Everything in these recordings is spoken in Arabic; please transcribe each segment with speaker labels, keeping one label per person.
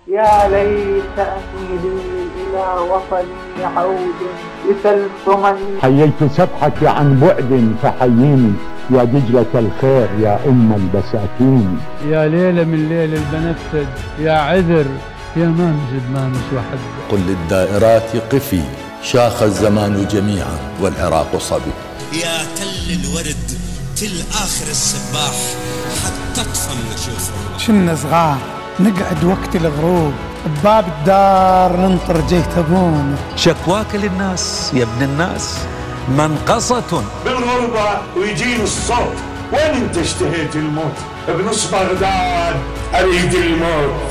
Speaker 1: يا ليت أميلي إلى وطني عود لتلطمني.
Speaker 2: حييت سبحك عن بعد فحييني يا دجلة الخير يا أم البساتين.
Speaker 3: يا ليلة من ليل البنفسج يا عذر يا ما نجد ما وحد.
Speaker 4: قل للدائرات قفي شاخ الزمان جميعا والعراق صبي.
Speaker 5: يا تل الورد تل آخر السباح حتى تطفى نشوفه.
Speaker 6: شنا صغار نقعد وقت الغروب بباب الدار ننطر جيت أبونا.
Speaker 7: شكواك للناس يا ابن الناس منقصة
Speaker 8: بالغربة ويجيني الصوت. وين انت اشتهيت الموت؟ بنص بغداد أريد الموت.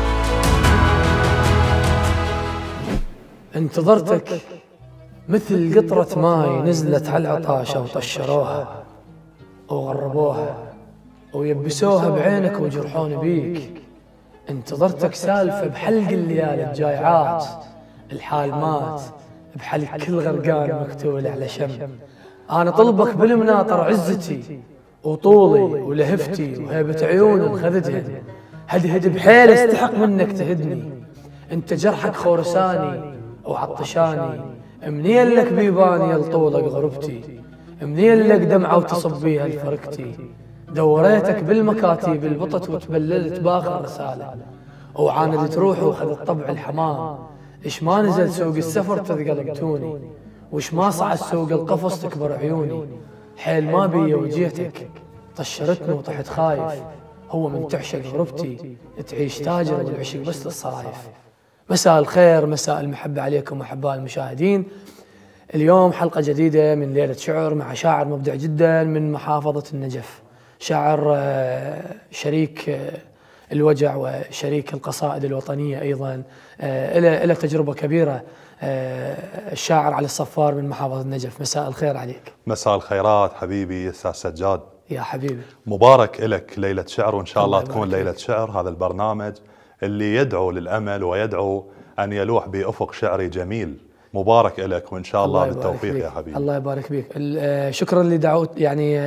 Speaker 9: انتظرتك مثل قطرة ماي نزلت على العطاشة وطشروها وغربوها ويبسوها بعينك وجرحون بيك. انتظرتك سالفة بحلق الليالي الجايعات، الحال مات بحلق كل غرقان مقتول على شم. أنا طلبك بالمناطر عزتي وطولي ولهفتي وهيبة عيون انخذتهن. هدهد بحيل استحق منك تهدني. انت جرحك خورساني وعطشاني، منين لك بيباني لطولك غربتي، منين لك دمعة وتصب بيها الفرقتي. دوريتك بالمكاتيب البطت وتبللت باخر رسالة، وعاندت روحي وخذت طبع الحمام. إيش ما نزل سوق السفر تذقلبتوني، وإيش ما صعد سوق القفص تكبر عيوني. حيل ما بي وجيتك طشرتني وطحت خايف، هو من تعشق غربتي تعيش تاجر والعشق بس للصرايف. مساء الخير، مساء المحبة عليكم أحباء المشاهدين. اليوم حلقة جديدة من ليلة شعر مع شاعر مبدع جدا من محافظة النجف، شاعر شريك الوجع وشريك القصائد الوطنية أيضا، إلى تجربة كبيرة. الشاعر علي الصفار من محافظة النجف. مساء الخير عليك.
Speaker 10: مساء الخيرات حبيبي أستاذ سجاد.
Speaker 9: يا حبيبي
Speaker 10: مبارك لك ليلة شعر، وإن شاء الله تكون ليلة شعر هذا البرنامج اللي يدعو للأمل ويدعو أن يلوح بأفق شعري جميل. مبارك لك وإن شاء الله بالتوفيق يا حبيبي.
Speaker 9: الله يبارك بك. شكرا لدعوت يعني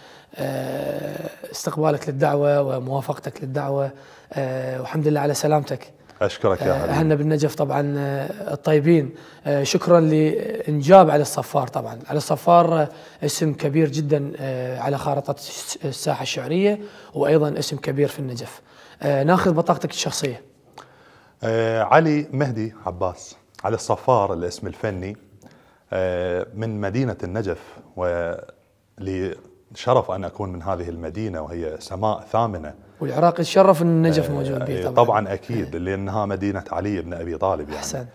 Speaker 9: استقبالك للدعوة وموافقتك للدعوة، والحمد لله على سلامتك.
Speaker 10: أشكرك يا حبيبي.
Speaker 9: أهلنا بالنجف طبعا الطيبين. شكرا لإنجاب علي الصفار. طبعا علي الصفار اسم كبير جدا على خارطة الساحة الشعرية، وأيضا اسم كبير في النجف. ناخذ بطاقتك الشخصية.
Speaker 10: علي مهدي عباس علي الصفار الاسم الفني، من مدينة النجف، ولي شرف أن أكون من هذه المدينة وهي سماء ثامنة.
Speaker 9: والعراق يتشرف أن النجف موجود به طبعا.
Speaker 10: طبعا أكيد لأنها مدينة علي بن أبي طالب يعني.
Speaker 9: أحسنت.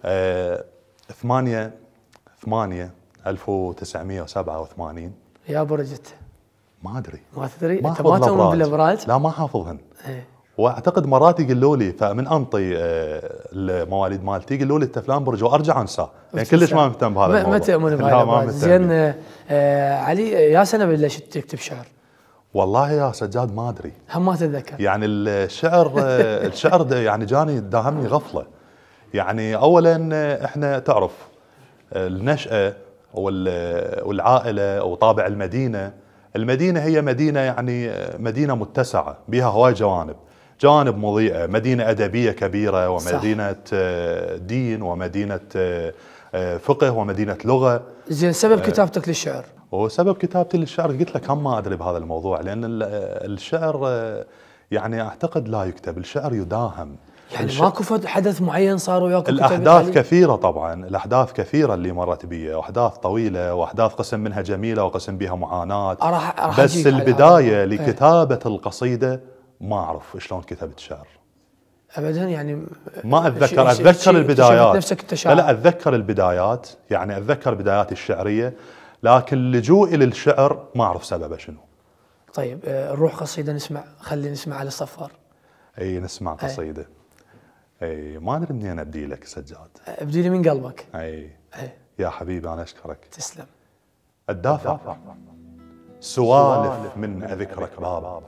Speaker 10: 8/8/1987.
Speaker 9: يا برجت
Speaker 10: ما أدري.
Speaker 9: ما تدري؟ أنت ما تؤمن بالأبراج؟
Speaker 10: لا ما حافظهن. واعتقد مرات يقولوا لي، فمن انطي المواليد مالتي يقولوا لي انت فلان برج وارجع انساه، يعني كلش ما مهتم بهذا الموضوع.
Speaker 9: ما تؤمن بهذا. زين علي، يا سنه بلشت تكتب شعر؟
Speaker 10: والله يا سجاد ما ادري،
Speaker 9: هم ما تتذكر.
Speaker 10: يعني الشعر يعني جاني داهمني غفله. يعني اولا احنا تعرف النشأة والعائله وطابع المدينه. المدينه هي مدينه يعني مدينه متسعه بها هواي جوانب مضيئة، مدينة أدبية كبيرة، ومدينة دين، ومدينة فقه، ومدينة لغة.
Speaker 9: زين، سبب كتابتك للشعر؟
Speaker 10: وسبب كتابتي للشعر قلت لك هم ما أدري بهذا الموضوع، لأن الشعر يعني أعتقد لا يكتب، الشعر يداهم.
Speaker 9: يعني ماكو حدث معين صار وياك؟
Speaker 10: الأحداث كثيرة طبعا، الأحداث كثيرة اللي مرت بي، وأحداث طويلة، وأحداث قسم منها جميلة وقسم بها معاناة. بس البداية لكتابة القصيدة ما أعرف شلون كتبت شعر
Speaker 9: أبدا. يعني
Speaker 10: ما أتذكر البدايات.
Speaker 9: نفسك
Speaker 10: لا أتذكر البدايات، يعني أتذكر بداياتي الشعرية، لكن لجوئي للشعر ما أعرف سببه شنو.
Speaker 9: طيب نروح قصيدة نسمع، خلي نسمع علي الصفار.
Speaker 10: أي نسمع قصيدة. أي ما أدري منين أبدي لك سجاد.
Speaker 9: أبدي لي من قلبك.
Speaker 10: أي يا حبيبي أنا أشكرك.
Speaker 9: تسلم.
Speaker 10: الدافع سوالف من أذكرك باب،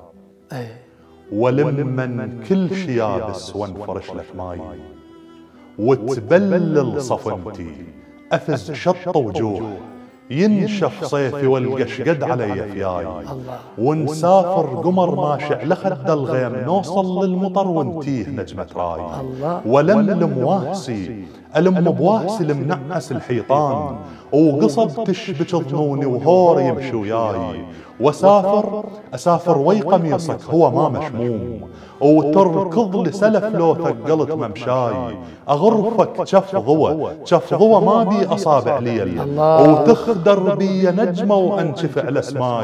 Speaker 10: ولمن كل شي يابس وانفرش لك ماي، وتبلل صفنتي أفز شط وجوه ينشف صيفي والقشقد علي فياي، ونسافر قمر ماشع لخد الغيم، نوصل للمطر ونتيه نجمة راي، ولملم واهسي ألم بواهسي المنعس الحيطان، وقصب تشبك ظنوني وهور يمشي وياي، أسافر وي قميصك هو ما مشموم، وتركض لسلف لو ثقلت ممشاي، أغرفك جف ضوى ما بي أصابع ليل، وتخدر بي نجمة وأنشف على سماي،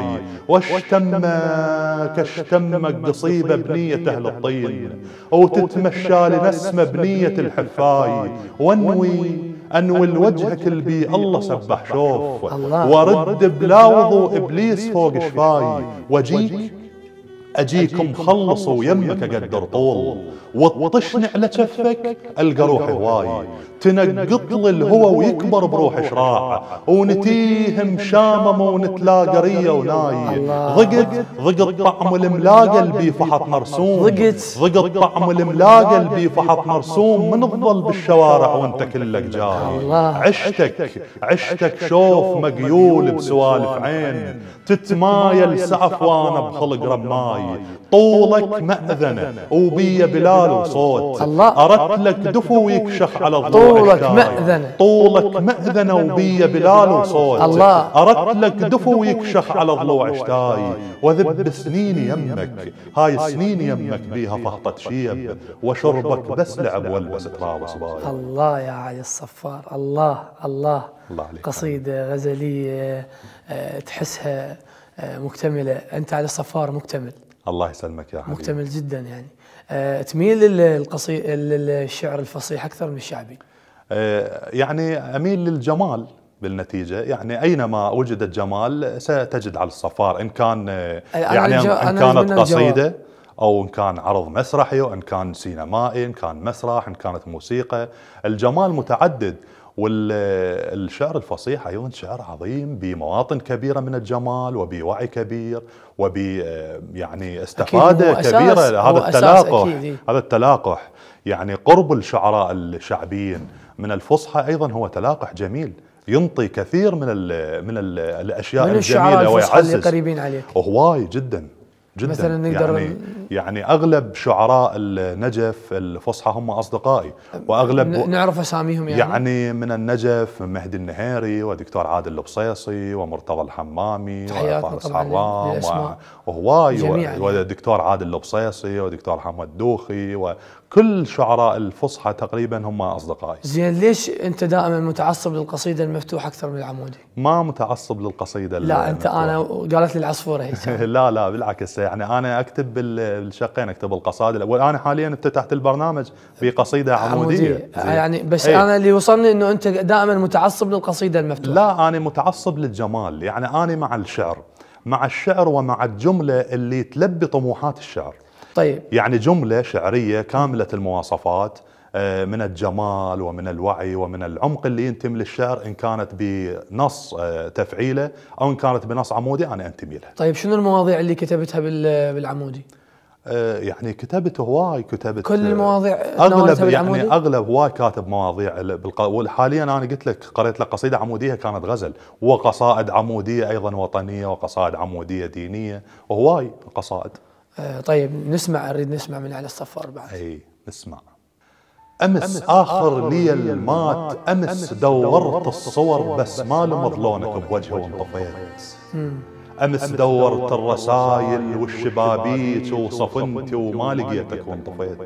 Speaker 10: واشتمك قصيبة بنية أهل الطين، وتتمشى لنسمة بنية الحفاي، أنوي لوجهك البي الله سبح شوف، ورد بلا وضوء إبليس فوق شفاي، أجيك مخلص ويمك أقدر طول، وطشني على كفك ألقى روحي هواي، تنقط لي الهوى ويكبر بروح شراع، ونتيه مشامم ونتلاقى ريا وناي، ضقت طعم الملاقى البي فحط مرسوم، ضقت طعم الملاقى البي فحط مرسوم، من تظل بالشوارع وانت كلك جاي، عشتك شوف مقيول بسوالف عين، تتمايل سعف وانا بخلق رماي، طولك مأذنة وبي بلال وصوت، أردت لك دفو ويكشخ على الضوء، طولك مأذنة وبي بلال وصوت، أردت لك دفو ويكشخ على ضلوع عشتاي، وذب سنين يمك، هاي سنين يمك بيها فهطة شيب، وشربك بس لعب والبس تراب صباي.
Speaker 9: الله يا علي الصفار، الله قصيدة غزلية تحسها مكتملة. أنت علي الصفار مكتمل.
Speaker 10: الله يسلمك يا حبيبي.
Speaker 9: مكتمل جدا يعني. تميل للشعر الفصيح أكثر من الشعبي؟
Speaker 10: يعني أميل للجمال بالنتيجة، يعني أينما وجد الجمال ستجد على الصفار، إن كان يعني إن كانت قصيدة أو إن كان عرض مسرحي، وإن كان سينمائي، إن كان مسرح، إن كانت موسيقى، الجمال متعدد. والشعر الفصيح أيضا شعر عظيم بمواطن كبيرة من الجمال وبوعي كبير يعني استفادة كبيرة. هذا التلاقح يعني قرب الشعراء الشعبيين من الفصحى أيضا هو تلاقح جميل، ينطي كثير من الأشياء
Speaker 9: من
Speaker 10: الجميلة ويعزز
Speaker 9: اللي قريبين عليك
Speaker 10: وهواي جدا
Speaker 9: مثلا نقدر
Speaker 10: يعني أغلب شعراء النجف الفصحى هم أصدقائي، وأغلب
Speaker 9: نعرف أساميهم
Speaker 10: يعني من النجف من مهدي النهيري ودكتور عادل البصيصي ومرتضى الحمامي وفارس حرام وهواي ودكتور عادل البصيصي ودكتور محمد دوخي، وكل شعراء الفصحى تقريبا هم أصدقائي.
Speaker 9: زين، ليش أنت دائما متعصب للقصيدة المفتوحة أكثر من العمودي؟
Speaker 10: ما متعصب للقصيدة
Speaker 9: لا أنا قالت لي العصفورة هيك
Speaker 10: لا بالعكس، يعني أنا أكتب بالشقين، أكتب القصائد، وأنا حاليا افتتحت البرنامج بقصيدة عمودية
Speaker 9: يعني بس أنا اللي وصلني إنه أنت دائما متعصب للقصيدة المفتوحة.
Speaker 10: لا، أنا متعصب للجمال، يعني أنا مع الشعر ومع الجملة اللي تلبي طموحات الشعر.
Speaker 9: طيب،
Speaker 10: يعني جملة شعرية كاملة المواصفات من الجمال ومن الوعي ومن العمق اللي ينتمي للشعر، إن كانت بنص تفعيله أو إن كانت بنص عمودي أنا أنتمي لها.
Speaker 9: طيب، شنو المواضيع اللي كتبتها بالعمودي؟
Speaker 10: يعني كتبت هواي، كتبت
Speaker 9: كل المواضيع
Speaker 10: أغلب، يعني أغلب هواي كاتب مواضيع وحاليا أنا قلت لك قريت لك قصيدة عمودية كانت غزل، وقصائد عمودية أيضا وطنية، وقصائد عمودية دينية، وهواي قصائد.
Speaker 9: طيب نريد نسمع من علي الصفار بعد.
Speaker 10: أي نسمع. أمس آخر لي المات، أمس دورت الصور بس ما لمض لونك بوجهي وانطفيت، أمس دورت الرسايل والشبابيك وصفنتي وما لقيتك وانطفيت،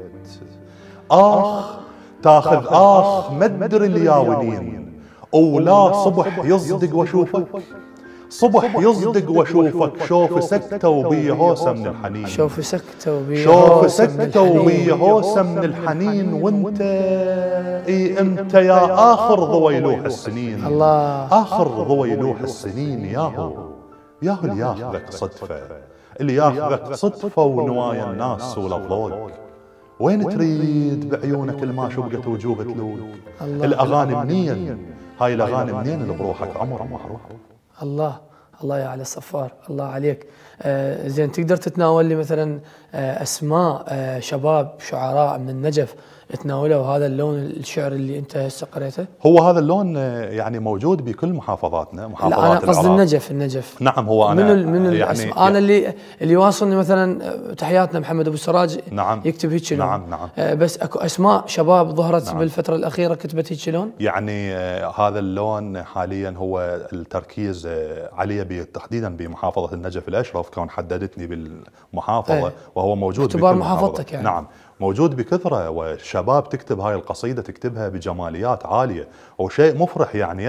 Speaker 10: تاخذ ما ادري الياونين، ولا صبح يصدق واشوفك، صبح يصدق واشوفك، شوف سكتة وبي هوسة من الحنين،
Speaker 9: شوف سكتة
Speaker 10: وبي هوسة من الحنين، وانت انت يا آخر ضوي لوح السنين،
Speaker 9: الله،
Speaker 10: آخر ضوي لوح السنين، ياهو اللي ياخذك صدفة ونوايا الناس ولا الضوق، وين تريد بعيونك الما شبقت وجوه تلوق، الأغاني منين، هاي الأغاني منين اللي بروحك عمر ما أروح.
Speaker 9: الله يا علي الصفار، الله عليك. زين تقدر تتناول لي مثلا اسماء شباب شعراء من النجف تناولوا هذا اللون الشعر اللي انت هسه قريته؟
Speaker 10: هو هذا اللون يعني موجود بكل محافظاتنا، محافظات
Speaker 9: لا انا قصدي
Speaker 10: العراق.
Speaker 9: النجف.
Speaker 10: نعم هو انا
Speaker 9: من
Speaker 10: يعني
Speaker 9: انا اللي واصلني مثلا تحياتنا محمد ابو سراج.
Speaker 10: نعم
Speaker 9: يكتب هيك لون.
Speaker 10: نعم
Speaker 9: بس اكو اسماء شباب ظهرت
Speaker 10: نعم.
Speaker 9: بالفتره الاخيره كتبت هيك لون.
Speaker 10: يعني هذا اللون حاليا هو التركيز عليه تحديدا بمحافظه النجف الاشرف، كون حددتني بالمحافظه وهو موجود
Speaker 9: اعتبار محافظتك يعني.
Speaker 10: نعم موجود بكثره، والشباب تكتب هاي القصيده تكتبها بجماليات عاليه، وشيء مفرح يعني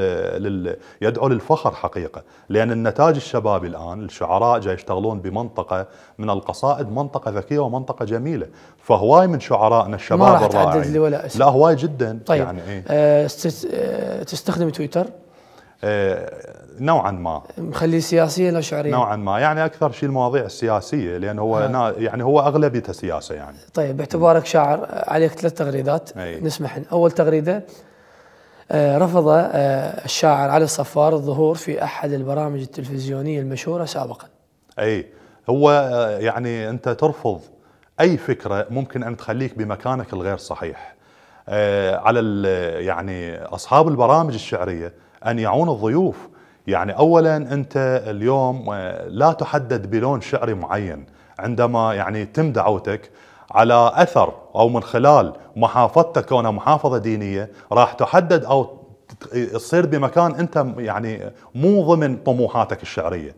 Speaker 10: يدعو للفخر حقيقه، لان النتاج الشبابي الان الشعراء جاي يشتغلون بمنطقه من القصائد، منطقه ذكيه ومنطقه جميله، فهواي من شعرائنا الشباب
Speaker 9: ما راح
Speaker 10: الرائعين.
Speaker 9: تعدد لي ولا اسم.
Speaker 10: لا هواي جدا.
Speaker 9: طيب
Speaker 10: يعني ايه
Speaker 9: تستخدم تويتر؟
Speaker 10: نوعا ما.
Speaker 9: مخليه سياسيا لو شعريا؟
Speaker 10: نوعا ما، يعني اكثر شيء المواضيع السياسيه، لان هو يعني هو اغلبيته سياسه يعني.
Speaker 9: طيب باعتبارك شاعر عليك 3 تغريدات نسمحن. اول تغريده رفض الشاعر علي الصفار الظهور في احد البرامج التلفزيونيه المشهوره سابقا.
Speaker 10: اي هو يعني انت ترفض اي فكره ممكن ان تخليك بمكانك الغير صحيح. على يعني اصحاب البرامج الشعريه ان يعون الضيوف. يعني اولا انت اليوم لا تحدد بلون شعري معين، عندما يعني تم دعوتك على اثر او من خلال محافظتك كونها محافظه دينيه راح تحدد او تصير بمكان انت يعني مو ضمن طموحاتك الشعريه.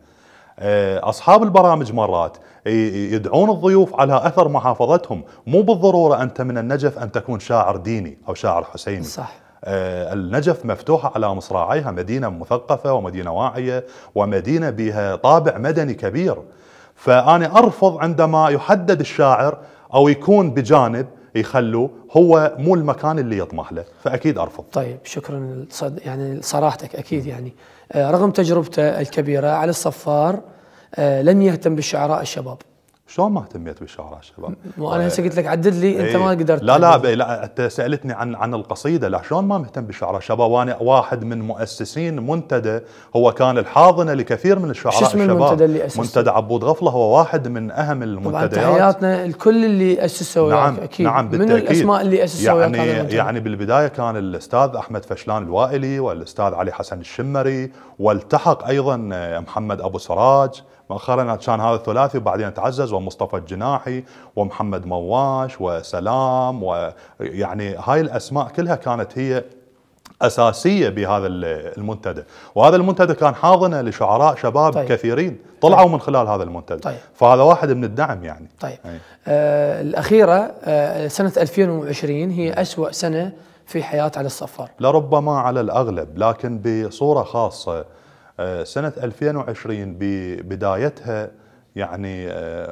Speaker 10: اصحاب البرامج مرات يدعون الضيوف على اثر محافظتهم، مو بالضروره انت من النجف ان تكون شاعر ديني او شاعر حسيني.
Speaker 9: صح.
Speaker 10: النجف مفتوحة على مصراعيها، مدينة مثقفة ومدينة واعية ومدينة بها طابع مدني كبير. فأنا أرفض عندما يحدد الشاعر أو يكون بجانب يخلوه هو مو المكان اللي يطمح له، فأكيد أرفض.
Speaker 9: طيب شكرا يعني صراحتك أكيد يعني رغم تجربته الكبيرة علي الصفار لم يهتم بالشعراء الشباب.
Speaker 10: شلون ما اهتميت بالشعراء الشباب؟
Speaker 9: وانا هسه قلت لك عدد لي انت ما قدرت.
Speaker 10: لا انت سالتني عن القصيده، لا شلون ما مهتم بالشعراء الشباب؟ وانا واحد من مؤسسين منتدى، هو كان الحاضنه لكثير من الشعراء الشباب.
Speaker 9: المنتدى اللي أسسه؟
Speaker 10: منتدى عبود غفله هو واحد من اهم المنتديات.
Speaker 9: طبعا تحياتنا الكل اللي اسسوا وياك.
Speaker 10: نعم
Speaker 9: اكيد.
Speaker 10: نعم بالتأكيد.
Speaker 9: من الاسماء اللي اسسوا
Speaker 10: يعني بالبدايه كان الاستاذ احمد فشلان الوائلي والاستاذ علي حسن الشمري، والتحق ايضا محمد ابو سراج، مؤخرا كان هذا الثلاثي وبعدين تعزز، ومصطفى الجناحي ومحمد مواش وسلام، ويعني هاي الاسماء كلها كانت هي اساسيه بهذا المنتدى، وهذا المنتدى كان حاضنه لشعراء شباب كثيرين طلعوا من خلال هذا المنتدى. فهذا واحد من الدعم يعني.
Speaker 9: طيب الاخيره سنه 2020 هي أسوأ سنه في حياه علي الصفار.
Speaker 10: لربما على الاغلب، لكن بصوره خاصه سنة 2020 ببدايتها يعني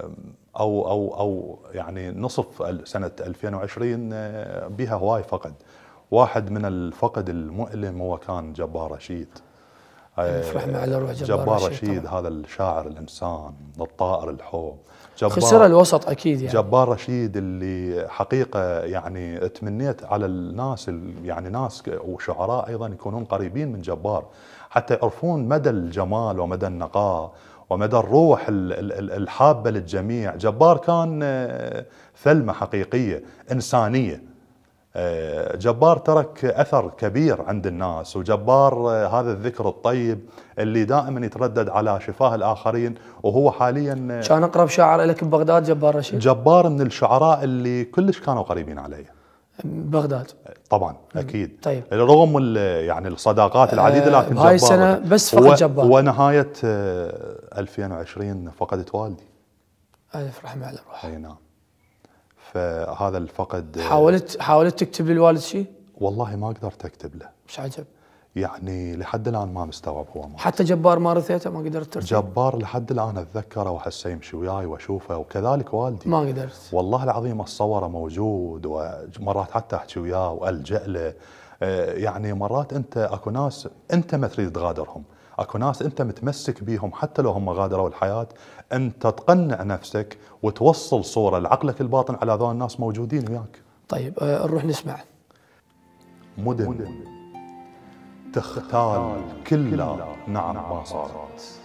Speaker 10: أو يعني نصف سنة 2020 بها هواي فقد. واحد من الفقد المؤلم هو كان جبار رشيد.
Speaker 9: فرحنا على روح
Speaker 10: جبار رشيد هذا الشاعر الإنسان الطائر الحب.
Speaker 9: خسر الوسط أكيد يعني.
Speaker 10: جبار رشيد اللي حقيقة يعني تمنيت على الناس يعني ناس وشعراء أيضا يكونون قريبين من جبار، حتى يعرفون مدى الجمال ومدى النقاء ومدى الروح الحابة للجميع. جبار كان ثلمة حقيقية إنسانية. جبار ترك أثر كبير عند الناس، وجبار هذا الذكر الطيب اللي دائما يتردد على شفاه الآخرين، وهو حاليا
Speaker 9: كان أقرب شاعر لك ببغداد جبار رشيد.
Speaker 10: جبار من الشعراء اللي كلش كانوا قريبين علي
Speaker 9: بغداد
Speaker 10: طبعا اكيد.
Speaker 9: طيب
Speaker 10: رغم يعني الصداقات العديده، لكن
Speaker 9: هاي السنه بس فقد جبار.
Speaker 10: ونهايه 2020 فقدت والدي.
Speaker 9: الف رحمه على روحه.
Speaker 10: اي نعم. فهذا الفقد
Speaker 9: حاولت تكتب للوالد شيء؟
Speaker 10: والله ما قدرت اكتب له.
Speaker 9: مش عجب
Speaker 10: يعني لحد الان ما مستوعب هو ما.
Speaker 9: حتى جبار ما رثيته ما قدرت ترثي؟
Speaker 10: جبار لحد الان اتذكره واحسه يمشي وياي واشوفه، وكذلك والدي
Speaker 9: ما قدرت.
Speaker 10: والله العظيم اتصوره موجود، ومرات حتى احكي وياه والجا له. يعني مرات انت اكو ناس انت ما تريد تغادرهم، اكو ناس انت متمسك بيهم حتى لو هم غادروا الحياه، انت تقنع نفسك وتوصل صوره لعقلك الباطن على ذول الناس موجودين وياك.
Speaker 9: طيب نروح نسمع.
Speaker 10: مدن تختال كلها نعم ما صارت.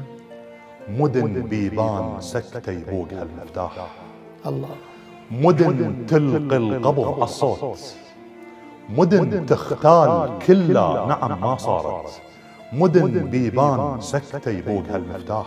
Speaker 10: مدن بيبان سكتة يبوقها المفتاح.
Speaker 9: الله.
Speaker 10: مدن تلقي القبض على الصوت. مدن تختال كلها نعم ما صارت. مدن بيبان سكتة يبوقها المفتاح.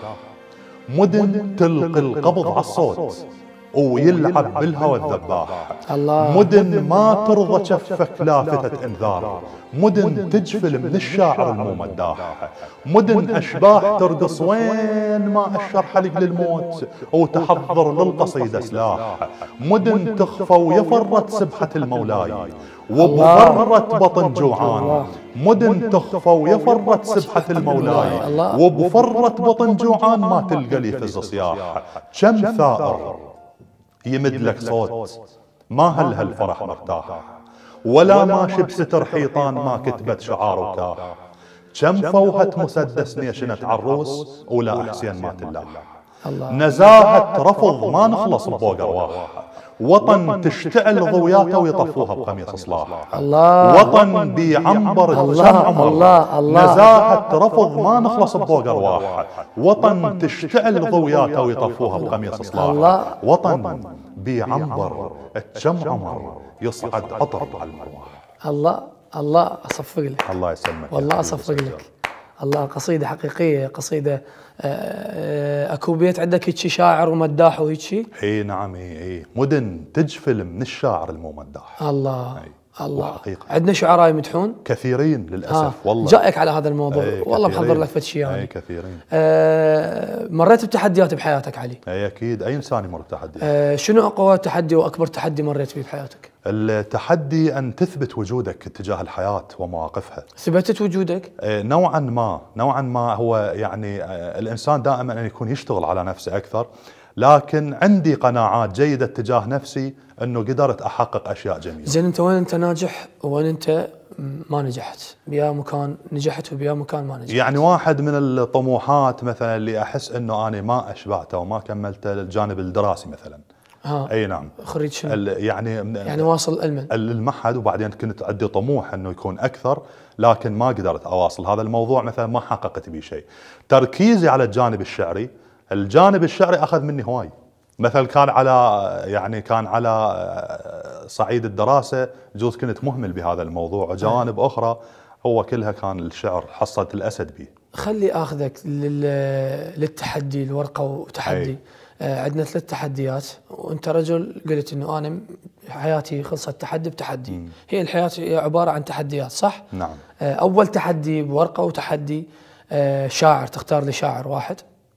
Speaker 10: مدن تلقي القبض على الصوت ويلعب بالهوى الذباح.
Speaker 9: الله.
Speaker 10: مدن ما ترضى شفك لافتة انذار. مدن تجفل من الشاعر الممداح. مدن اشباح ترقص وين ما اشر حلق للموت وتحضر للقصيدة سلاح. مدن تخفى ويفرت سبحة المولاي وبفرت بطن جوعان. مدن تخفى ويفرت سبحة المولاي وبفرت بطن جوعان. ما تلقى لي فز صياح. كم ثائر يمد لك صوت ما هل هالفرح مرتاح. ولا ماشي بستر حيطان ما كتبت شعار وكاح. كم فوهة مسدس نيشنت عروس ولا حسين ما تلاح. نزاهة رفض ما نخلص بفوق ارواح. وطن تشتعل ضوياته ويطفوها بقميص صلاح. وطن بيعنبر كم عمر. نزاهة رفض ما نخلص بفوق ارواح. وطن تشتعل ضوياته ويطفوها بقميص صلاح. وطن بيعنبر كم عمر يصعد عطر على المروح.
Speaker 9: الله الله اصفق لك.
Speaker 10: الله يسلمك
Speaker 9: والله اصفق لك. الله قصيدة حقيقية، قصيدة اكو بيت عندك هيك شاعر ومداح وهيك.
Speaker 10: اي نعم اي مدن تجفل من الشاعر الممداح.
Speaker 9: الله الله.
Speaker 10: وحقيقة.
Speaker 9: عندنا شعراء يمدحون
Speaker 10: كثيرين للاسف. والله
Speaker 9: جائك على هذا الموضوع. والله محضر لك فد شيء يعني.
Speaker 10: اي كثيرين.
Speaker 9: مريت بتحديات بحياتك علي؟
Speaker 10: اي اكيد، اي انسان يمر بتحدي.
Speaker 9: شنو اقوى تحدي واكبر تحدي مريت به بحياتك؟
Speaker 10: التحدي ان تثبت وجودك تجاه الحياة ومواقفها.
Speaker 9: ثبتت وجودك؟
Speaker 10: نوعا ما هو يعني الانسان دائما ان يكون يشتغل على نفسه اكثر، لكن عندي قناعات جيدة تجاه نفسي انه قدرت احقق اشياء جميلة.
Speaker 9: زين انت وين انت ناجح وين انت ما نجحت؟ بيا مكان نجحت وبيا مكان ما نجحت.
Speaker 10: يعني واحد من الطموحات مثلا اللي احس انه انا ما اشبعته وما كملته الجانب الدراسي مثلا. اي نعم.
Speaker 9: خريج شنو؟
Speaker 10: يعني
Speaker 9: واصل
Speaker 10: المعهد وبعدين كنت عندي طموح انه يكون اكثر، لكن ما قدرت اواصل هذا الموضوع مثلا، ما حققت بيه شيء. تركيزي على الجانب الشعري اخذ مني هواي. مثلا كان على صعيد الدراسه جزء كنت مهمل بهذا الموضوع، وجوانب اخرى هو كلها كان الشعر حصة الاسد بيه.
Speaker 9: خلي اخذك للتحدي، الورقه وتحدي. عندنا 3 تحديات وانت رجل قلت انه انا حياتي خلصت تحدي بتحدي. هي الحياه هي عباره عن تحديات، صح؟
Speaker 10: نعم.
Speaker 9: اول تحدي بورقه وتحدي شاعر، تختار لي شاعر واحد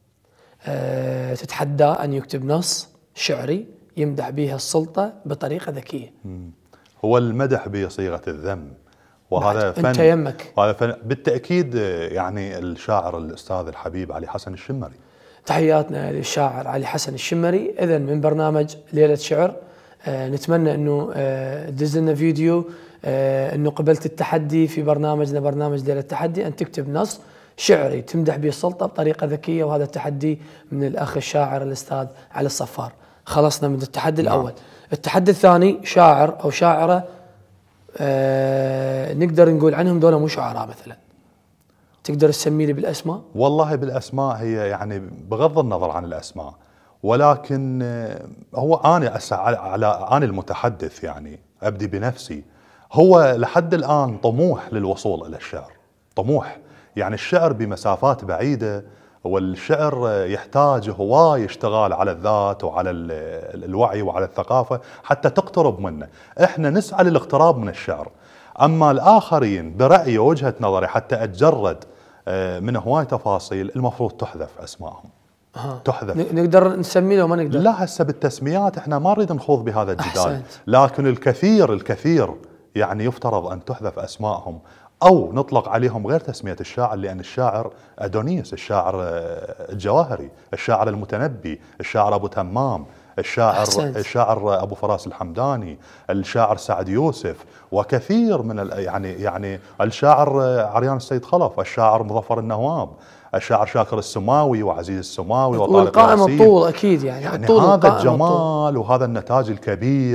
Speaker 9: تتحداه ان يكتب نص شعري يمدح بها السلطه بطريقه ذكيه.
Speaker 10: هو المدح بصيغه الذم، وهذا فن.
Speaker 9: انت يمك
Speaker 10: وهذا فن بالتاكيد. يعني الشاعر الاستاذ الحبيب علي حسن الشمري.
Speaker 9: تحياتنا للشاعر علي حسن الشمري. إذن من برنامج ليلة شعر نتمنى أنه تدز لنا فيديو أنه قبلت التحدي في برنامجنا برنامج ليلة التحدي، أن تكتب نص شعري تمدح به السلطة بطريقة ذكية، وهذا التحدي من الأخ الشاعر الأستاذ علي الصفار. خلصنا من التحدي الأول. التحدي الثاني شاعر أو شاعرة نقدر نقول عنهم دول مو شعراء مثلا، تقدر تسمي لي بالاسماء؟ والله
Speaker 10: بالاسماء هي يعني بغض النظر عن الاسماء، ولكن هو انا انا المتحدث، يعني ابدي بنفسي. هو لحد الان طموح للوصول الى الشعر، طموح. يعني الشعر بمسافات بعيده، والشعر يحتاج هواي اشتغال على الذات وعلى الوعي وعلى الثقافه حتى تقترب منه. احنا نسعى للاقتراب من الشعر، اما الاخرين برايي ووجهه نظري حتى اتجرد من هواي تفاصيل المفروض تحذف اسمائهم. تحذف.
Speaker 9: نقدر نسمي له ما نقدر؟
Speaker 10: لا، هسه بالتسميات احنا ما نريد نخوض بهذا الجدال. لكن الكثير يعني يفترض ان تحذف اسمائهم او نطلق عليهم غير تسميه الشاعر، لان الشاعر ادونيس، الشاعر الجواهري، الشاعر المتنبي، الشاعر ابو تمام، الشاعر ابو فراس الحمداني، الشاعر سعد يوسف، وكثير من يعني الشاعر عريان السيد خلف، الشاعر مظفر النواب، الشاعر شاكر السماوي وعزيز السماوي وطارق
Speaker 9: والقائمة الطول اكيد. يعني
Speaker 10: هذا الجمال وهذا النتاج الكبير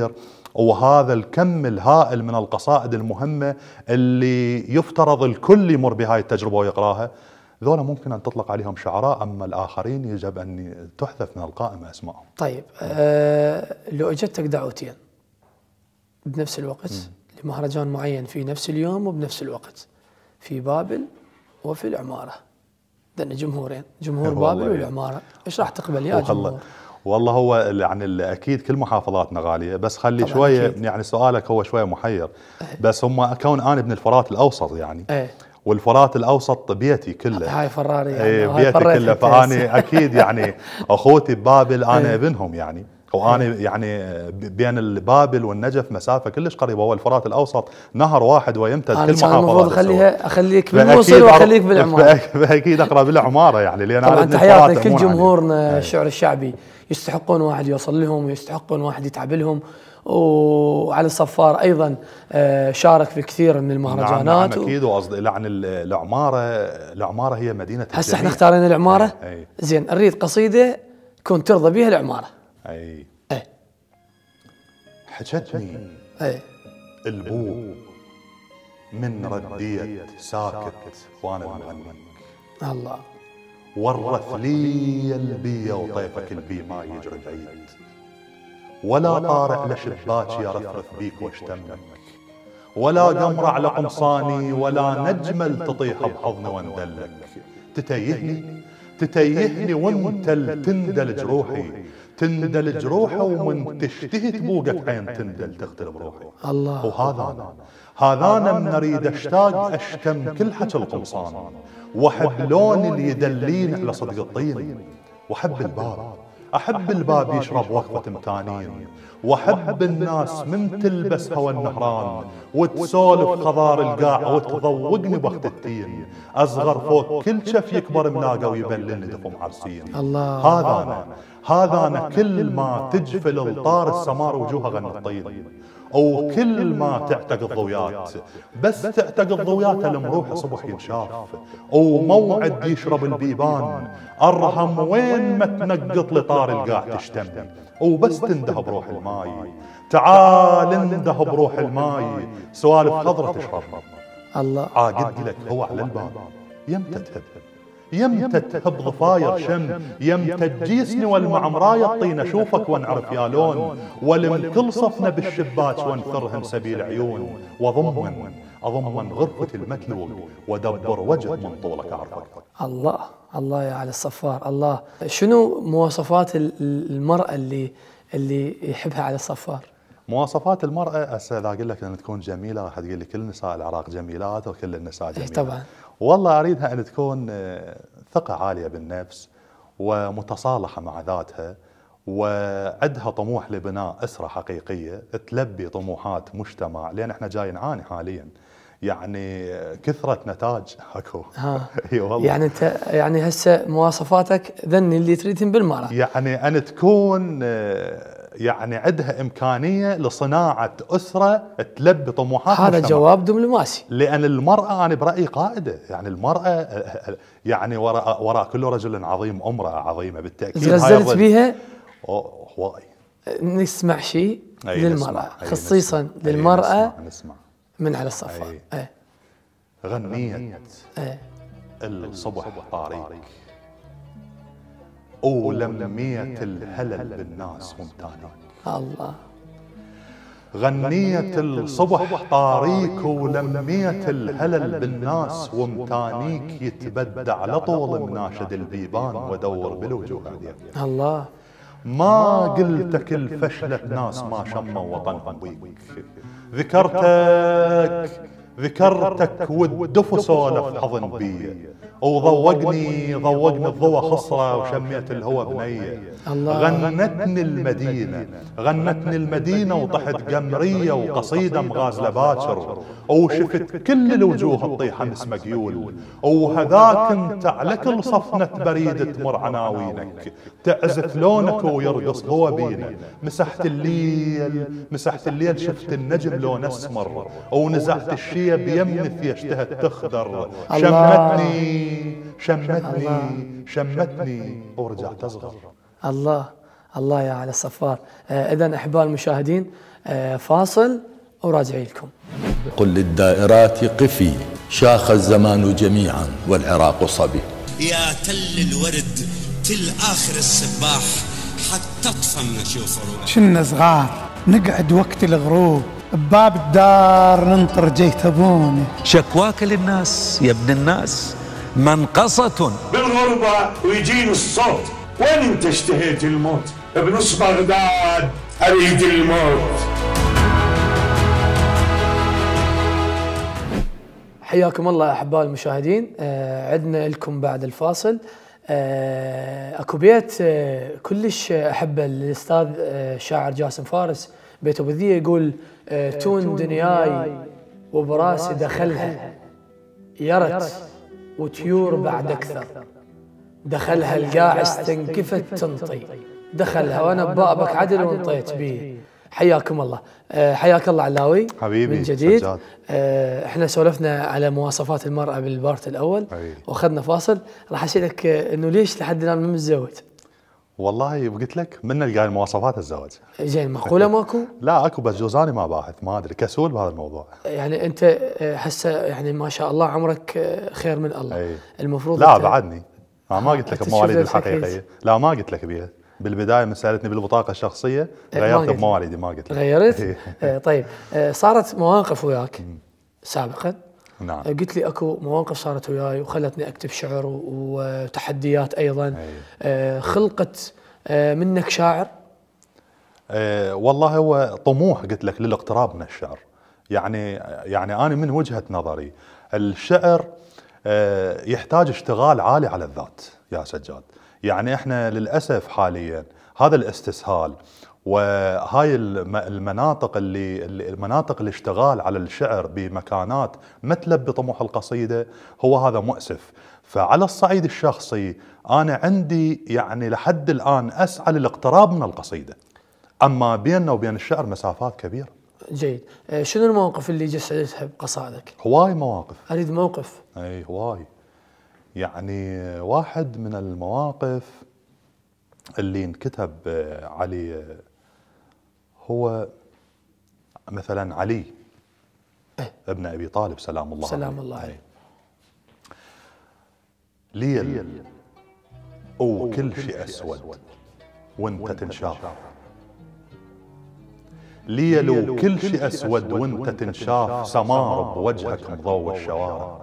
Speaker 10: وهذا الكم الهائل من القصائد المهمة اللي يفترض الكل يمر بهاي التجربة ويقراها، ذولا ممكن أن تطلق عليهم شعراء، أما الآخرين يجب أن تحذف من القائمة أسمائهم.
Speaker 9: طيب لو أجتك دعوتين بنفس الوقت لمهرجان معين في نفس اليوم وبنفس الوقت، في بابل وفي العمارة، لأن جمهورين، جمهور بابل والعمارة، إيش راح تقبل يا جمهور؟
Speaker 10: والله هو يعني أكيد كل محافظاتنا غالية، بس خلي شوية أكيد. يعني سؤالك هو شوية محير، بس هم كون أنا ابن الفرات الأوسط يعني والفرات الأوسط بيتي كله،
Speaker 9: هاي فراري يعني
Speaker 10: بيتي كله، فأنا أكيد يعني أخوتي ببابل أنا ابنهم يعني، وأنا يعني بين البابل والنجف مسافة كلش قريبة، هو الفرات الأوسط نهر واحد ويمتد كل محافظة.
Speaker 9: المفروض أخليك بالموصل وأخليك بالعمارة.
Speaker 10: فأكيد أقرأ بالعمارة يعني، لأن
Speaker 9: طبعا تحياتي لكل جمهورنا الشعر الشعبي، يستحقون واحد يوصل لهم ويستحقون واحد يتعب لهم. وعلي الصفار أيضا شارك في كثير من المهرجانات.
Speaker 10: نعم أكيد. وقصدي يعني العمارة هي مدينة
Speaker 9: هسه احنا اختارنا العمارة. زين نريد قصيدة كنت ترضى بها العمارة.
Speaker 10: حجتني البوب من رديت ساكت وانا مغني،
Speaker 9: الله
Speaker 10: ورث لي البية وطيفك البي ما يجري بعيد، ولا طارع لشباك يرفرف بيك واشتمك، ولا قمر على قمصاني، ولا نجمل تطيح بحضني واندلك، تتيهني وانت تندل جروحي، تندل جروحي ومن تشتهي تبوقك عين تندل تختل بروحي.
Speaker 9: الله.
Speaker 10: وهذا انا من اريد اشتاق اشتم كل حكي القمصان، واحب لون اللي يدلين على صدق الطين، واحب احب الباب يشرب وقفة امتانين، واحب الناس من تلبس هوى النهران وتسولف خضار القاع وتذوقني بخت التين، اصغر فوق كل شف يكبر ملاقه ويبللني دفم عرسين.
Speaker 9: الله.
Speaker 10: هذا انا كل ما تجفل الطار السمار وجوهها غن الطين، او كل ما تعتق الضويات، بس تعتق الضويات المروحه صبح ينشاف، او موعد يشرب البيبان ارهم وين ما تنقط لطار القاع تشتمني، او بس تنده بروح الماي، تعال انده بروح الماي، سوالف خضره تشرب.
Speaker 9: الله.
Speaker 10: عاقد لك هو على الباب، يمتى تهب ضفاير شم، يمتى تجيسني والمعمراية الطين اشوفك وانعرف يا لون، ولم كل صفنا بالشباك وانثرهم سبيل عيون، اضمن غرفة المتلوق وادبر وجه من طولك اعرفك.
Speaker 9: الله يا علي الصفار. الله. شنو مواصفات المرأة اللي يحبها علي الصفار؟
Speaker 10: مواصفات المرأة هسه اذا اقول لك ان تكون جميلة راح تقول لي كل نساء العراق جميلات وكل النساء جميلات.
Speaker 9: طبعا.
Speaker 10: والله اريدها ان تكون ثقة عالية بالنفس ومتصالحة مع ذاتها، وعندها طموح لبناء أسرة حقيقية تلبي طموحات مجتمع، لأن احنا جاي نعاني حاليا يعني كثرة نتاج اكو.
Speaker 9: والله. يعني انت يعني هسه مواصفاتك ذني اللي تريدهم بالمرأة،
Speaker 10: يعني ان تكون يعني عندها إمكانية لصناعة أسرة تلبي طموحات
Speaker 9: هذا
Speaker 10: مجتمع.
Speaker 9: جواب دبلوماسي.
Speaker 10: لأن المرأة أنا برأيي قائدة، يعني المرأة يعني وراء كل رجل عظيم امرأة عظيمة بالتأكيد.
Speaker 9: تغزلت بيها
Speaker 10: هواي.
Speaker 9: نسمع شيء للمرأة خصيصا للمرأة.
Speaker 10: نسمع
Speaker 9: من على الصفار.
Speaker 10: غنيت الصبح طاريك، ولميت الهلل بالناس ومتانيك.
Speaker 9: الله.
Speaker 10: غنيت الصبح طاريك ولميت الهلل بالناس ومتانيك، يتبدع على طول مناشد البيبان ودور بالوجوه عليك.
Speaker 9: الله.
Speaker 10: ما قلتك الفشلة ناس ما شموا وطنهم بيك، ذكرتك والدف سولف حضن بي، وضوقني الضوى خصرة وشميت الهوى بنية. غنتني المدينة وطحت قمرية وقصيدة مغازلة باكر، وشفت كل الوجوه تطيح امس مقيول، وهذاك انت على كل صفنة بريد تمر عناوينك، تعزف لونك ويرقص هو بينا. مسحت الليل شفت النجم لون اسمر، ونزعت الشيب يمني في اشتهت تخضر. شمتني ورجعت اصغر.
Speaker 9: الله يا علي الصفار. اذا احباء المشاهدين فاصل وراجعين لكم.
Speaker 4: قل للدائرات قفي، شاخ الزمان جميعا والعراق صبي.
Speaker 5: يا تل الورد تل آخر الصباح حتى طفى نشوف روح.
Speaker 6: شنا صغار نقعد وقت الغروب بباب الدار ننطر جيت ابوني.
Speaker 7: شكواك للناس يا ابن الناس منقصة
Speaker 8: بالغربة ويجيني الصوت، وين انت اشتهيت الموت؟ بنص بغداد اريد الموت.
Speaker 9: حياكم الله احباء المشاهدين. عدنا لكم بعد الفاصل. اكو بيت كلش احبه الاستاذ الشاعر جاسم فارس، بيت ابو ذيه، يقول تون دنياي وبراسي دخلها يرت وطيور بعد اكثر، دخلها القاعس تنكفت تنطي، دخلها وانا ببابك عدل وانطيت بيه. حياكم الله. حياك الله علاوي
Speaker 10: حبيبي
Speaker 9: من جديد.
Speaker 10: سجاد.
Speaker 9: احنا سولفنا على مواصفات المرأة بالبارت الأول واخذنا فاصل. راح اسالك انه ليش لحد الآن ما متزوج؟
Speaker 10: والله قلت لك من نلقى المواصفات الزواج.
Speaker 9: زين معقولة ماكو؟
Speaker 10: لا اكو، بس جوزاني ما باحث، ما ادري، كسول بهذا الموضوع.
Speaker 9: يعني انت هسه يعني ما شاء الله عمرك خير من الله. المفروض
Speaker 10: لا بعدني ما قلت لك بمواليدي الحقيقية. لا ما قلت لك بيها بالبداية، من سألتني بالبطاقة الشخصية غيرت بمواليدي، ما قلت لك.
Speaker 9: غيرت؟ طيب صارت مواقف وياك سابقا.
Speaker 10: نعم.
Speaker 9: قلت لي اكو مواقف صارت وياي وخلتني اكتب شعر وتحديات ايضا. خلقت منك شاعر؟
Speaker 10: والله هو طموح قلت لك للاقتراب من الشعر. يعني انا من وجهة نظري الشعر يحتاج اشتغال عالي على الذات يا سجاد. يعني احنا للاسف حاليا هذا الاستسهال وهاي المناطق المناطق الاشتغال على الشعر بمكانات ما تلبي طموح القصيدة، هو هذا مؤسف. فعلى الصعيد الشخصي انا عندي يعني لحد الان اسعى للاقتراب من القصيدة، اما بيننا وبين الشعر مسافات كبيرة.
Speaker 9: جيد. شنو المواقف اللي جسدتها بقصائدك؟
Speaker 10: هواي مواقف.
Speaker 9: اريد موقف.
Speaker 10: اي هواي. يعني واحد من المواقف اللي انكتب علي هو مثلا علي ابن ابي طالب سلام الله عليه.
Speaker 9: سلام الله عليه.
Speaker 10: ليل وكل شيء اسود وانت تنشاف، ليل وكل شيء اسود وانت تنشاف، سمار بوجهك مضوى الشوارع،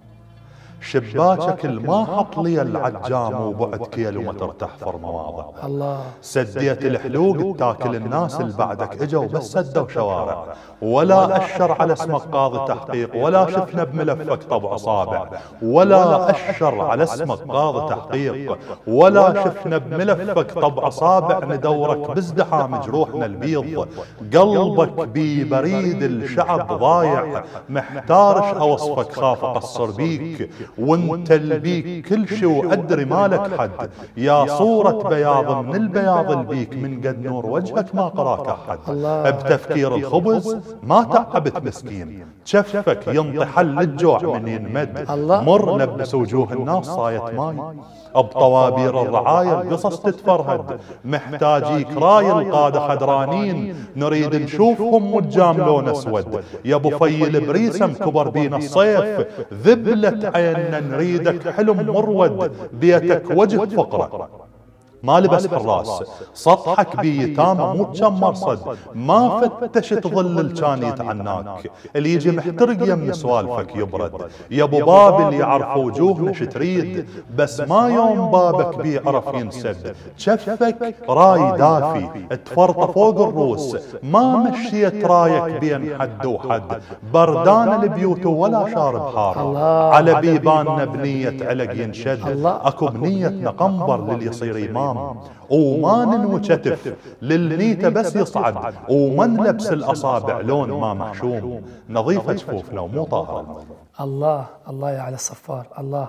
Speaker 10: شباكك الما حط لي العجام وبعد كيلومتر تحفر مواضع.
Speaker 9: الله.
Speaker 10: سديت الحلوق تاكل الناس اللي بعدك اجوا بس سدوا شوارع، ولا اشر على اسمك قاضي تحقيق، ولا شفنا بملفك طبع اصابع، ولا اشر على اسمك قاضي تحقيق، ولا شفنا بملفك طبع اصابع، ندورك بازدحام جروحنا البيض، قلبك ببريد الشعب ضايع، محتارش اوصفك خاف اقصر بيك، وانت البيك كل شي وادري مالك حد، يا صورة بياض من البياض البيك، من قد نور وجهك ما قراك احد، بتفكير الخبز ما تعبت مسكين، شفك ينطي حل الجوع من ينمد، مر لبس وجوه الناس صايت ماي، بطوابير الرعاية القصص تتفرهد، محتاجيك راي القادة خدرانين، نريد نشوفهم وجام لون اسود، يا ابو فيل بريسم كبر بينا الصيف، ذبلت عيننا نريدك حلم مرود، بيتك وجه فقرة ما لبس حراس، سطحك بيتامى مو كم مرصد، ما فتشت ظل الكان يتعناك، اللي يجي محترق يم سوالفك يبرد، يا ابو باب اللي يعرفوا وجوهنا شتريد، بس ما يوم بابك بيعرف ينسد، شفك راي دافي تفرط فوق الروس، ما مشيت رايك بين حد وحد، بردان البيوت ولا شارب حاره، على بيباننا بنية علق ينشد، اكو بنيتنا قنبر للي يصير امام، وما ننوي كتف للنيته بس يصعد، وما نلبس الاصابع لون ما محشوم، نظيفه جفوفنا ومو طاهره الموضوع.
Speaker 9: الله الله يا على الصفار. الله.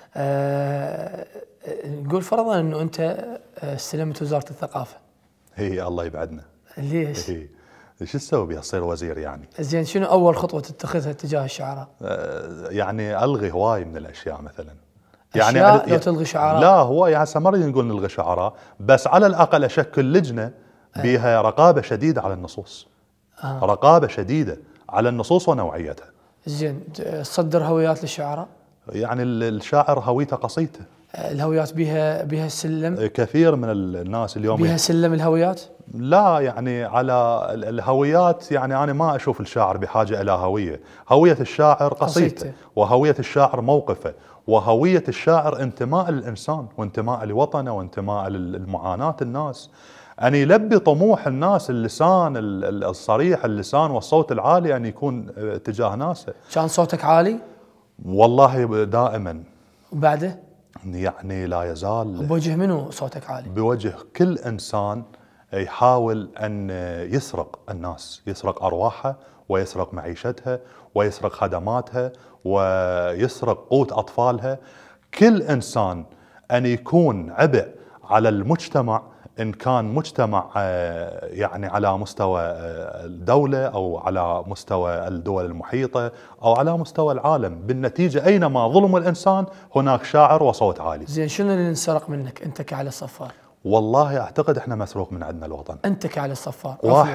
Speaker 9: نقول فرضا انه انت استلمت وزاره الثقافه.
Speaker 10: هي الله يبعدنا.
Speaker 9: ليش؟
Speaker 10: شو تسوي بها؟ تصير وزير يعني.
Speaker 9: زين شنو اول خطوه تتخذها تجاه الشعراء؟
Speaker 10: يعني الغي هواي من الاشياء مثلا.
Speaker 9: يعني لو تلغي شعراء؟
Speaker 10: لا هو يعني هسه ما نريد نقول نلغي شعراء، بس على الاقل اشكل لجنه بها رقابه شديده على النصوص. رقابة شديدة على النصوص ونوعيتها.
Speaker 9: زين، تصدر هويات للشعراء؟
Speaker 10: يعني الشاعر هويته قصيدته.
Speaker 9: الهويات بها سلم؟
Speaker 10: كثير من الناس اليوم
Speaker 9: بها سلم الهويات؟
Speaker 10: لا، يعني على الهويات، يعني أنا ما أشوف الشاعر بحاجة إلى هوية. هوية الشاعر قصيدته، وهوية الشاعر موقفه، وهوية الشاعر انتماء للإنسان وانتماء لوطنه وانتماء للمعاناة الناس. أن يلبي طموح الناس اللسان الصريح، اللسان والصوت العالي أن يكون تجاه ناسه.
Speaker 9: كان صوتك عالي؟
Speaker 10: والله دائما.
Speaker 9: وبعده؟
Speaker 10: يعني لا يزال.
Speaker 9: بوجه منو صوتك عالي؟
Speaker 10: بوجه كل إنسان يحاول أن يسرق الناس، يسرق أرواحها ويسرق معيشتها ويسرق خدماتها ويسرق قوت أطفالها. كل إنسان أن يكون عبء على المجتمع، إن كان مجتمع يعني على مستوى الدولة أو على مستوى الدول المحيطة أو على مستوى العالم. بالنتيجة أينما ظلم الإنسان هناك شاعر وصوت عالي.
Speaker 9: زين، شنو اللي انسرق منك أنت كعلي الصفار؟
Speaker 10: والله أعتقد إحنا مسروق من عندنا الوطن.
Speaker 9: أنت كعلي الصفار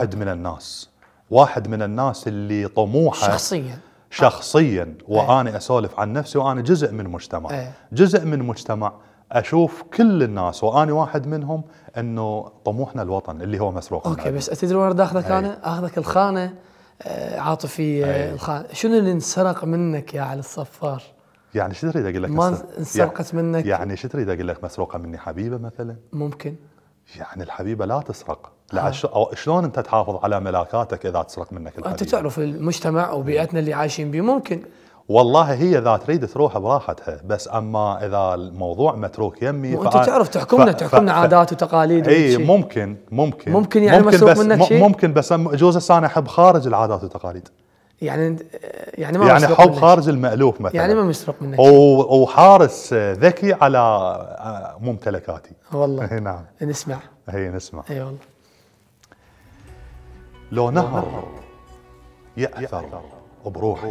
Speaker 10: واحد من الناس اللي طموحه شخصيا وأنا أسولف عن نفسي، وأنا جزء من مجتمع. جزء من مجتمع أشوف كل الناس وأنا واحد منهم أنه طموحنا الوطن اللي هو مسروق.
Speaker 9: أوكي، بس أتدري وين أخذك أنا؟ أخذك الخانة عاطفي. الخانة شنو اللي انسرق منك يا علي الصفار؟
Speaker 10: يعني شو تريد أقول لك؟
Speaker 9: ما انسرقت منك؟
Speaker 10: يعني شو تريد أقول لك؟ مسروقة مني حبيبة مثلا؟
Speaker 9: ممكن.
Speaker 10: يعني الحبيبة لا تسرق. شلون أنت تحافظ على ملاكاتك إذا تسرق منك الحبيبة؟
Speaker 9: أنت تعرف المجتمع وبيئتنا اللي عايشين به ممكن.
Speaker 10: والله هي إذا تريد تروح براحتها، بس أما إذا الموضوع متروك يمي
Speaker 9: وأنت تعرف تحكمنا عادات وتقاليد.
Speaker 10: اي ممكن
Speaker 9: يعني مسروق منك شيء.
Speaker 10: ممكن، بس جوز أنا أحب خارج العادات والتقاليد.
Speaker 9: يعني
Speaker 10: ما يعني حب خارج المألوف مثلا.
Speaker 9: يعني ما مسروق منك
Speaker 10: وحارس ذكي على ممتلكاتي.
Speaker 9: والله.
Speaker 10: نعم.
Speaker 9: نسمع.
Speaker 10: نسمع.
Speaker 9: اي والله.
Speaker 10: لو نهر يأثر بروحي،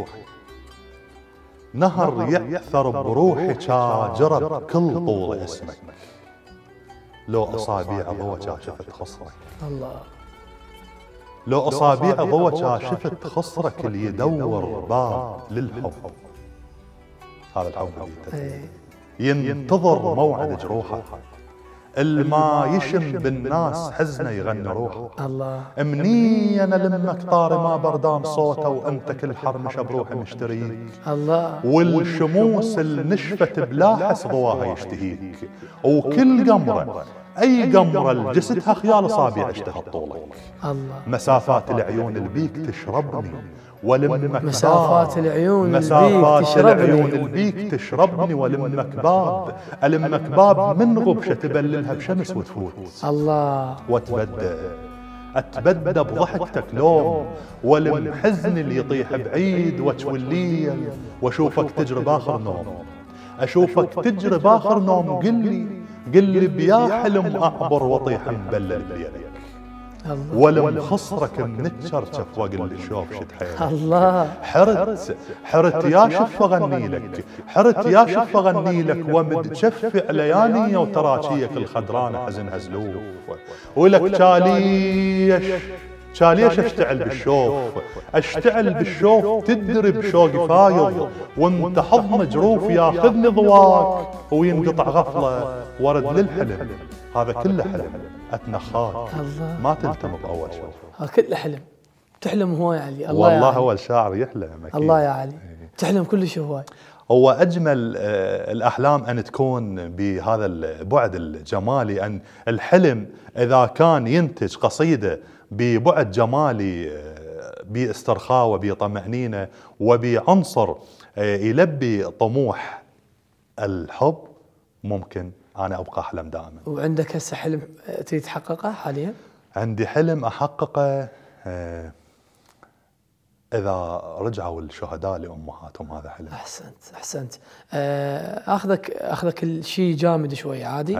Speaker 10: نهر يأثر بروحي جرب كل طول اسمك، لو أصابيع ضوى شافت خصرك.
Speaker 9: الله.
Speaker 10: لو أصابيع ضوى شافت خصرك اللي يدور باب للحب، هذا الحب اللي ينتظر موعد جروحه، الما يشم بالناس حزنه يغني روحه.
Speaker 9: الله.
Speaker 10: مني انا لمك طاري ما بردان صوته، وانت كل حرمشه بروحي مشتريك.
Speaker 9: الله.
Speaker 10: والشموس النشفت بلاحس ضواها يشتهيك، وكل قمره اي قمره لجستها خيال اصابع اشتهت طولك.
Speaker 9: الله.
Speaker 10: مسافات العيون البيك تشربني، ولمك
Speaker 9: مسافات العيون
Speaker 10: البيك تشربني، ولمك باب ألمك باب من غبشة تبللها بشمس وتفوت.
Speaker 9: الله.
Speaker 10: أتبدى بضحكتك لوم، ولم حزني اللي يطيح بعيد وتولي، واشوفك تجري باخر نوم، اشوفك تجري باخر نوم، قل لي بيا حلم اعبر واطيح مبلل بيدك. ولم خصرك منتشرشف وقل الشوف شتحيل.
Speaker 9: الله.
Speaker 10: حرت يا شف اغني لك، حرت يا شف اغني لك، ومد شف علياني وتراجيك الخضرانه حزن هزلوف، ولك شاليش اشتعل بالشوف تدري بشوق فايض، وانت حظ مجروف ياخذني ضواك، وينقطع غفله ورد للحلم، هذا كله حلم اتنخاك، ما تلتم باول شوف.
Speaker 9: هذا كله حلم، تحلم هواي علي. الله
Speaker 10: والله هو الشاعر يحلم أكيد.
Speaker 9: الله يا علي. تحلم كلش هواي.
Speaker 10: هو اجمل الاحلام ان تكون بهذا البعد الجمالي، ان الحلم اذا كان ينتج قصيده ببعد جمالي، باسترخاء وبطمأنينة وبعنصر يلبي طموح الحب، ممكن أنا أبقى أحلم دائما.
Speaker 9: وعندك هسه حلم تريد تحققه حاليا؟ عندي
Speaker 10: حلم أحققه إذا رجعوا الشهداء لأمهاتهم، هذا حلم.
Speaker 9: أحسنت. أخذك الشيء جامد شوي عادي.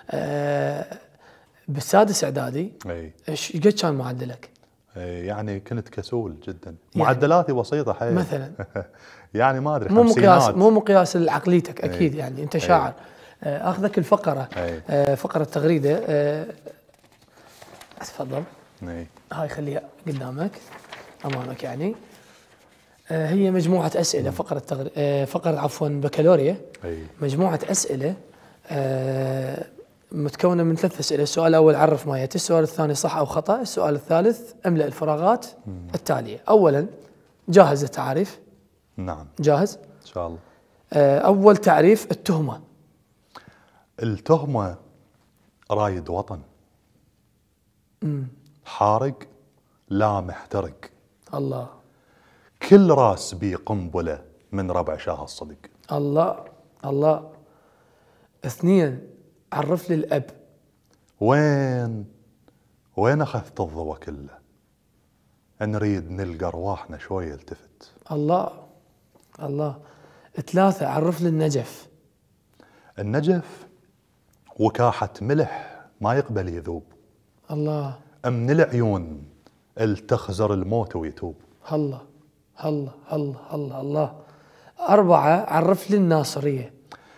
Speaker 9: بالسادس إعدادي إيش قد كان معدلك؟
Speaker 10: يعني كنت كسول جدا، معدلاتي بسيطة حيل
Speaker 9: مثلا.
Speaker 10: يعني ما أدري،
Speaker 9: مو مقياس لعقليتك أكيد. يعني أنت شاعر. أخذك الفقرة، فقرة تغريدة. تفضل. هاي خليها قدامك. امامك يعني. هي مجموعه اسئله، فقره بكالوريا. مجموعه اسئله متكونه من 3 اسئله. السؤال الاول عرف ما ياتي، السؤال الثاني صح او خطا، السؤال الثالث املأ الفراغات التاليه. اولا جاهز التعريف؟
Speaker 10: نعم
Speaker 9: جاهز
Speaker 10: ان شاء الله.
Speaker 9: اول تعريف التهمه.
Speaker 10: التهمه رايد وطن، حارق لا محترق،
Speaker 9: الله،
Speaker 10: كل راس بي قنبله من ربع شاه الصدق.
Speaker 9: الله الله. 2 عرف لي الاب.
Speaker 10: وين اخذت الضوء كله؟ نريد نلقى ارواحنا شوي التفت.
Speaker 9: الله الله. 3 عرف لي النجف.
Speaker 10: النجف وكاحة ملح ما يقبل يذوب.
Speaker 9: الله.
Speaker 10: من العيون التخزر الموت ويتوب.
Speaker 9: الله الله الله الله الله. 4 عرف لي الناصرية.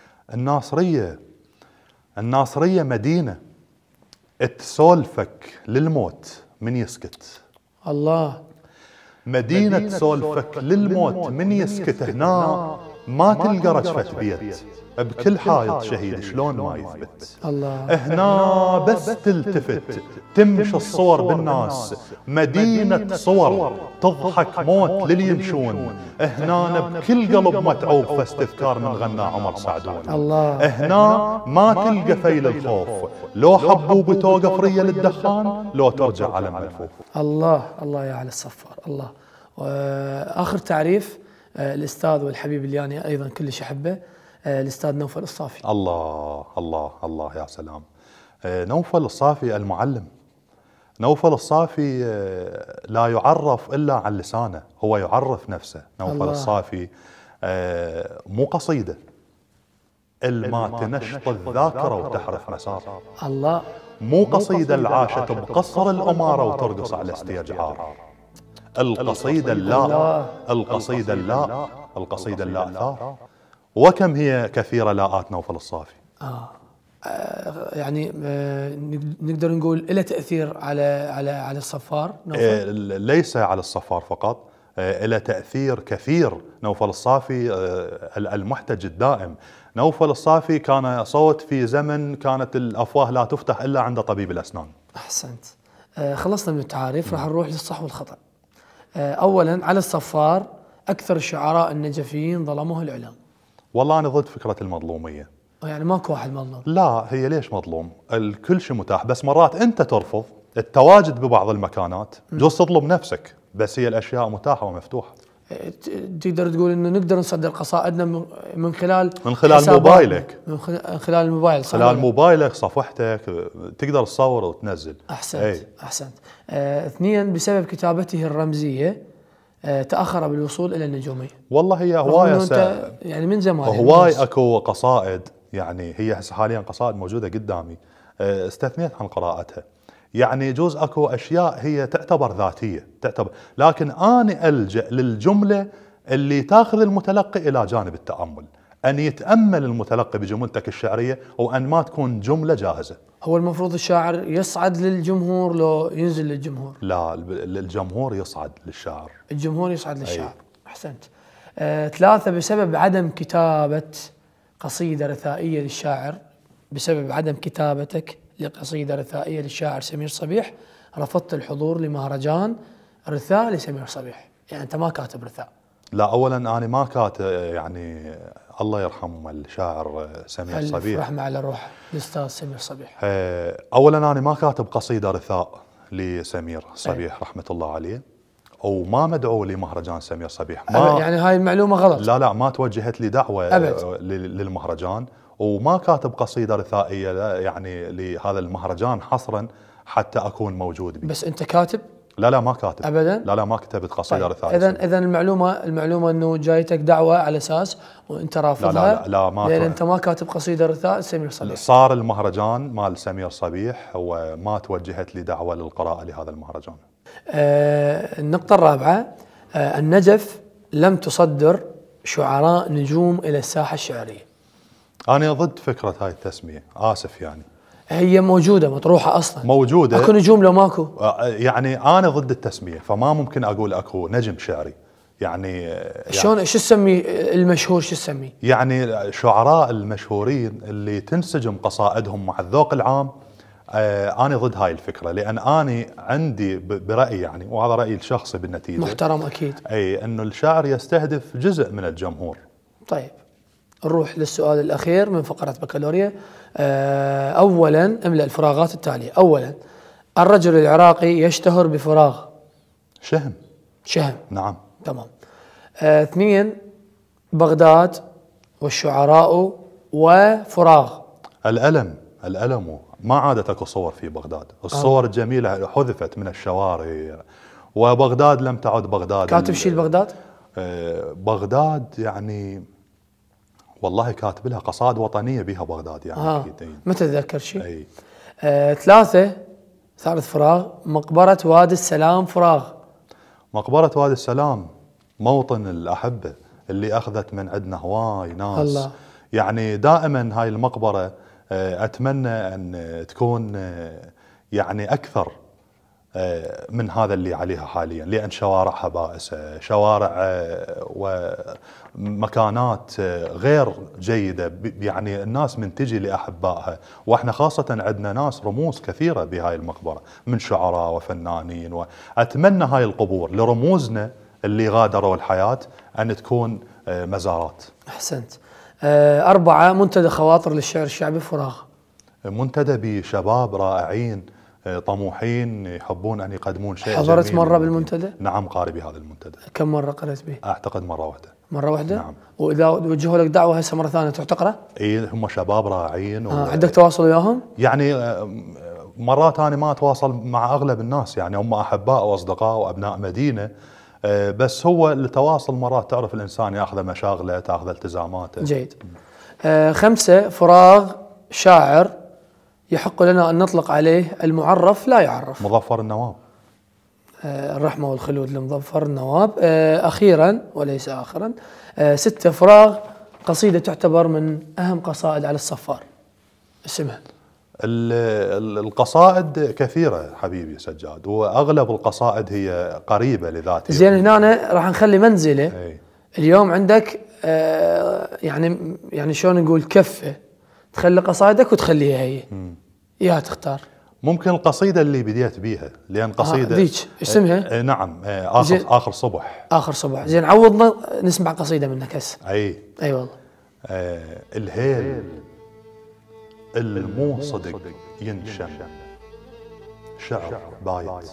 Speaker 10: الناصرية مدينة تسولفك للموت من يسكت.
Speaker 9: الله.
Speaker 10: مدينة تسولفك للموت من يسكت. هنا ما تلقى رجفة بيت، بكل حائط شهيد شلون ما يثبت.
Speaker 9: الله.
Speaker 10: هنا بس تلتفت تمشي الصور بالناس، مدينة صور تضحك موت للي يمشون. هنا بكل قلب متعوب فاستذكار من غنى عمر سعدون.
Speaker 9: الله.
Speaker 10: هنا ما تلقى فيل الخوف، لو حبوب توقف ريا للدخان، لو ترجع على ملفوف.
Speaker 9: الله الله يا علي الصفار. الله. واخر تعريف الاستاذ والحبيب اللي انا ايضا كلش احبه، الاستاذ نوفل الصافي.
Speaker 10: الله الله الله يا سلام. نوفل الصافي المعلم. نوفل الصافي لا يعرف الا عن لسانه، هو يعرف نفسه. نوفل الله. الصافي مو قصيده الما تنشط الذاكره وتحرف مسار.
Speaker 9: الله.
Speaker 10: مو قصيده العاشت بقصر الاماره وترقص على استيجعار. القصيده اللا اثار. وكم هي كثيره لاءات نوفل الصافي.
Speaker 9: يعني نقدر نقول له تاثير على الصفار نوفل؟
Speaker 10: ليس على الصفار فقط، له تاثير كثير. نوفل الصافي المحتج الدائم. نوفل الصافي كان صوت في زمن كانت الافواه لا تفتح الا عند طبيب الاسنان.
Speaker 9: احسنت. خلصنا من التعاريف، راح نروح للصح والخطا. اولا على الصفار اكثر الشعراء النجفيين ظلموه الاعلام.
Speaker 10: والله انا ضد فكره المظلوميه.
Speaker 9: يعني ماكو واحد مظلوم.
Speaker 10: لا، هي ليش مظلوم؟ الكل شيء متاح، بس مرات انت ترفض التواجد ببعض المكانات، جوز تطلب نفسك، بس هي الاشياء متاحه ومفتوحه.
Speaker 9: تقدر تقول انه نقدر نصدر قصائدنا من خلال
Speaker 10: موبايلك،
Speaker 9: من خلال الموبايل.
Speaker 10: خلال موبايلك، صفحتك، تقدر تصور وتنزل.
Speaker 9: احسنت. احسنت. 2 بسبب كتابته الرمزيه تاخر بالوصول الى النجوميه.
Speaker 10: والله هي هوايه
Speaker 9: يعني من زمان
Speaker 10: هواي اكو قصائد، يعني هي حاليا قصائد موجوده قدامي استثنيت عن قراءتها. يعني يجوز اكو اشياء هي تعتبر ذاتيه، لكن انا الجا للجمله اللي تاخذ المتلقي الى جانب التامل، ان يتامل المتلقي بجملتك الشعريه وان ما تكون جمله جاهزه.
Speaker 9: هو المفروض الشاعر يصعد للجمهور لو ينزل للجمهور؟
Speaker 10: لا، الجمهور يصعد للشاعر.
Speaker 9: الجمهور يصعد للشاعر. احسنت. 3 بسبب عدم كتابه قصيده رثائيه للشاعر، بسبب عدم كتابتك لقصيدة رثائية للشاعر سمير صبيح رفضت الحضور لمهرجان رثاء لسمير صبيح. يعني أنت ما كاتب رثاء.
Speaker 10: لا، أولا أنا ما كاتب، يعني الله يرحم الشاعر سمير صبيح،
Speaker 9: رحمة على روح الأستاذ سمير صبيح.
Speaker 10: أولا أنا ما كاتب قصيدة رثاء لسمير صبيح رحمة الله عليه، وما مدعو لمهرجان سمير صبيح.
Speaker 9: يعني هاي المعلومة غلط.
Speaker 10: لا، ما توجهت لي دعوة للمهرجان، وما كاتب قصيدة رثائية يعني لهذا المهرجان حصرا حتى أكون موجود بي.
Speaker 9: بس أنت كاتب؟
Speaker 10: لا ما كاتب
Speaker 9: أبدا.
Speaker 10: لا ما كتبت قصيدة
Speaker 9: طيب.
Speaker 10: رثائية.
Speaker 9: إذا المعلومة أنه جايتك دعوة على أساس وأنت رافضها.
Speaker 10: لا ما
Speaker 9: لأن أنت ما كاتب قصيدة رثاء سمير صبيح.
Speaker 10: صار المهرجان مال سمير صبيح وما توجهت لي دعوة للقراءة لهذا المهرجان.
Speaker 9: النقطة الرابعة، النجف لم تصدر شعراء نجوم إلى الساحة الشعرية.
Speaker 10: أنا ضد فكرة هاي التسمية، آسف يعني.
Speaker 9: هي موجودة مطروحة أصلا،
Speaker 10: موجودة.
Speaker 9: أكو نجوم لو ماكو؟
Speaker 10: يعني أنا ضد التسمية، فما ممكن أقول أكو نجم شعري. يعني
Speaker 9: شلون شو تسمي المشهور، شو تسمي؟
Speaker 10: يعني الشعراء المشهورين اللي تنسجم قصائدهم مع الذوق العام، أنا ضد هاي الفكرة، لأن أنا عندي برأيي يعني، وهذا رأيي الشخصي بالنتيجة
Speaker 9: محترم أكيد،
Speaker 10: أي أنه الشعر يستهدف جزء من الجمهور.
Speaker 9: طيب نروح للسؤال الأخير من فقرة بكالوريا. أولا املأ الفراغات التالية. أولا الرجل العراقي يشتهر بفراغ.
Speaker 10: شهم. نعم.
Speaker 9: تمام. 2 بغداد والشعراء وفراغ.
Speaker 10: الألم ما عادت اكو صور في بغداد، الصور الجميلة حذفت من الشوارع، وبغداد لم تعد بغداد.
Speaker 9: كاتب شيء لبغداد؟
Speaker 10: بغداد يعني والله كاتب لها قصائد وطنية بها بغداد يعني أكيد.
Speaker 9: ما تتذكر شيء؟ 3 ثالث فراغ مقبرة وادي السلام فراغ.
Speaker 10: مقبرة وادي السلام موطن الأحبة اللي أخذت من عندنا هواي ناس الله. يعني دائما هاي المقبرة أتمنى أن تكون يعني أكثر من هذا اللي عليها حاليا، لأن شوارعها بائسة، شوارع ومكانات غير جيدة، يعني الناس من تجي لأحبائها، وإحنا خاصة عندنا ناس رموز كثيرة بهاي المقبرة من شعراء وفنانين، وأتمنى هاي القبور لرموزنا اللي غادروا الحياة أن تكون مزارات.
Speaker 9: أحسنت. 4 منتدى خواطر للشعر الشعبي فراغ.
Speaker 10: منتدى بشباب رائعين طموحين يحبون أن يقدمون شيء.
Speaker 9: حضرت مرة بالمنتدى؟
Speaker 10: نعم قاري بهذا المنتدى.
Speaker 9: كم مرة قرأت به؟
Speaker 10: أعتقد مرة واحدة.
Speaker 9: مرة واحدة؟
Speaker 10: نعم.
Speaker 9: وإذا وجهوا لك دعوة هسه مرة ثانية تروح تقرأ؟
Speaker 10: إيه هم شباب رائعين.
Speaker 9: عندك تواصل وياهم؟
Speaker 10: يعني مرات أنا ما أتواصل مع أغلب الناس، يعني هم أحباء وأصدقاء وأبناء مدينة، بس هو التواصل مرات تعرف الإنسان يأخذ مشاغله تأخذ التزاماته.
Speaker 9: جيد. 5 فراغ شاعر يحق لنا أن نطلق عليه المعرف لا يعرف.
Speaker 10: مظفر النواب.
Speaker 9: الرحمة والخلود لمظفر النواب. أخيرا وليس آخرا 6 فراغ قصيدة تعتبر من أهم قصائد علي الصفار، اسمها.
Speaker 10: القصائد كثيرة حبيبي سجاد، وأغلب القصائد هي قريبة لذاتها.
Speaker 9: زين هنا راح نخلي منزلة. اليوم عندك يعني شلون نقول كفة، تخلي قصائدك وتخليها هي. يا تختار.
Speaker 10: ممكن القصيدة اللي بديت بيها، لأن قصيدة
Speaker 9: ذيك اسمها
Speaker 10: نعم آخر صبح.
Speaker 9: آخر صبح. زين عوضنا نسمع قصيدة منك هسه.
Speaker 10: أي
Speaker 9: والله.
Speaker 10: الهيل المو صدق ينشم شعر بايت،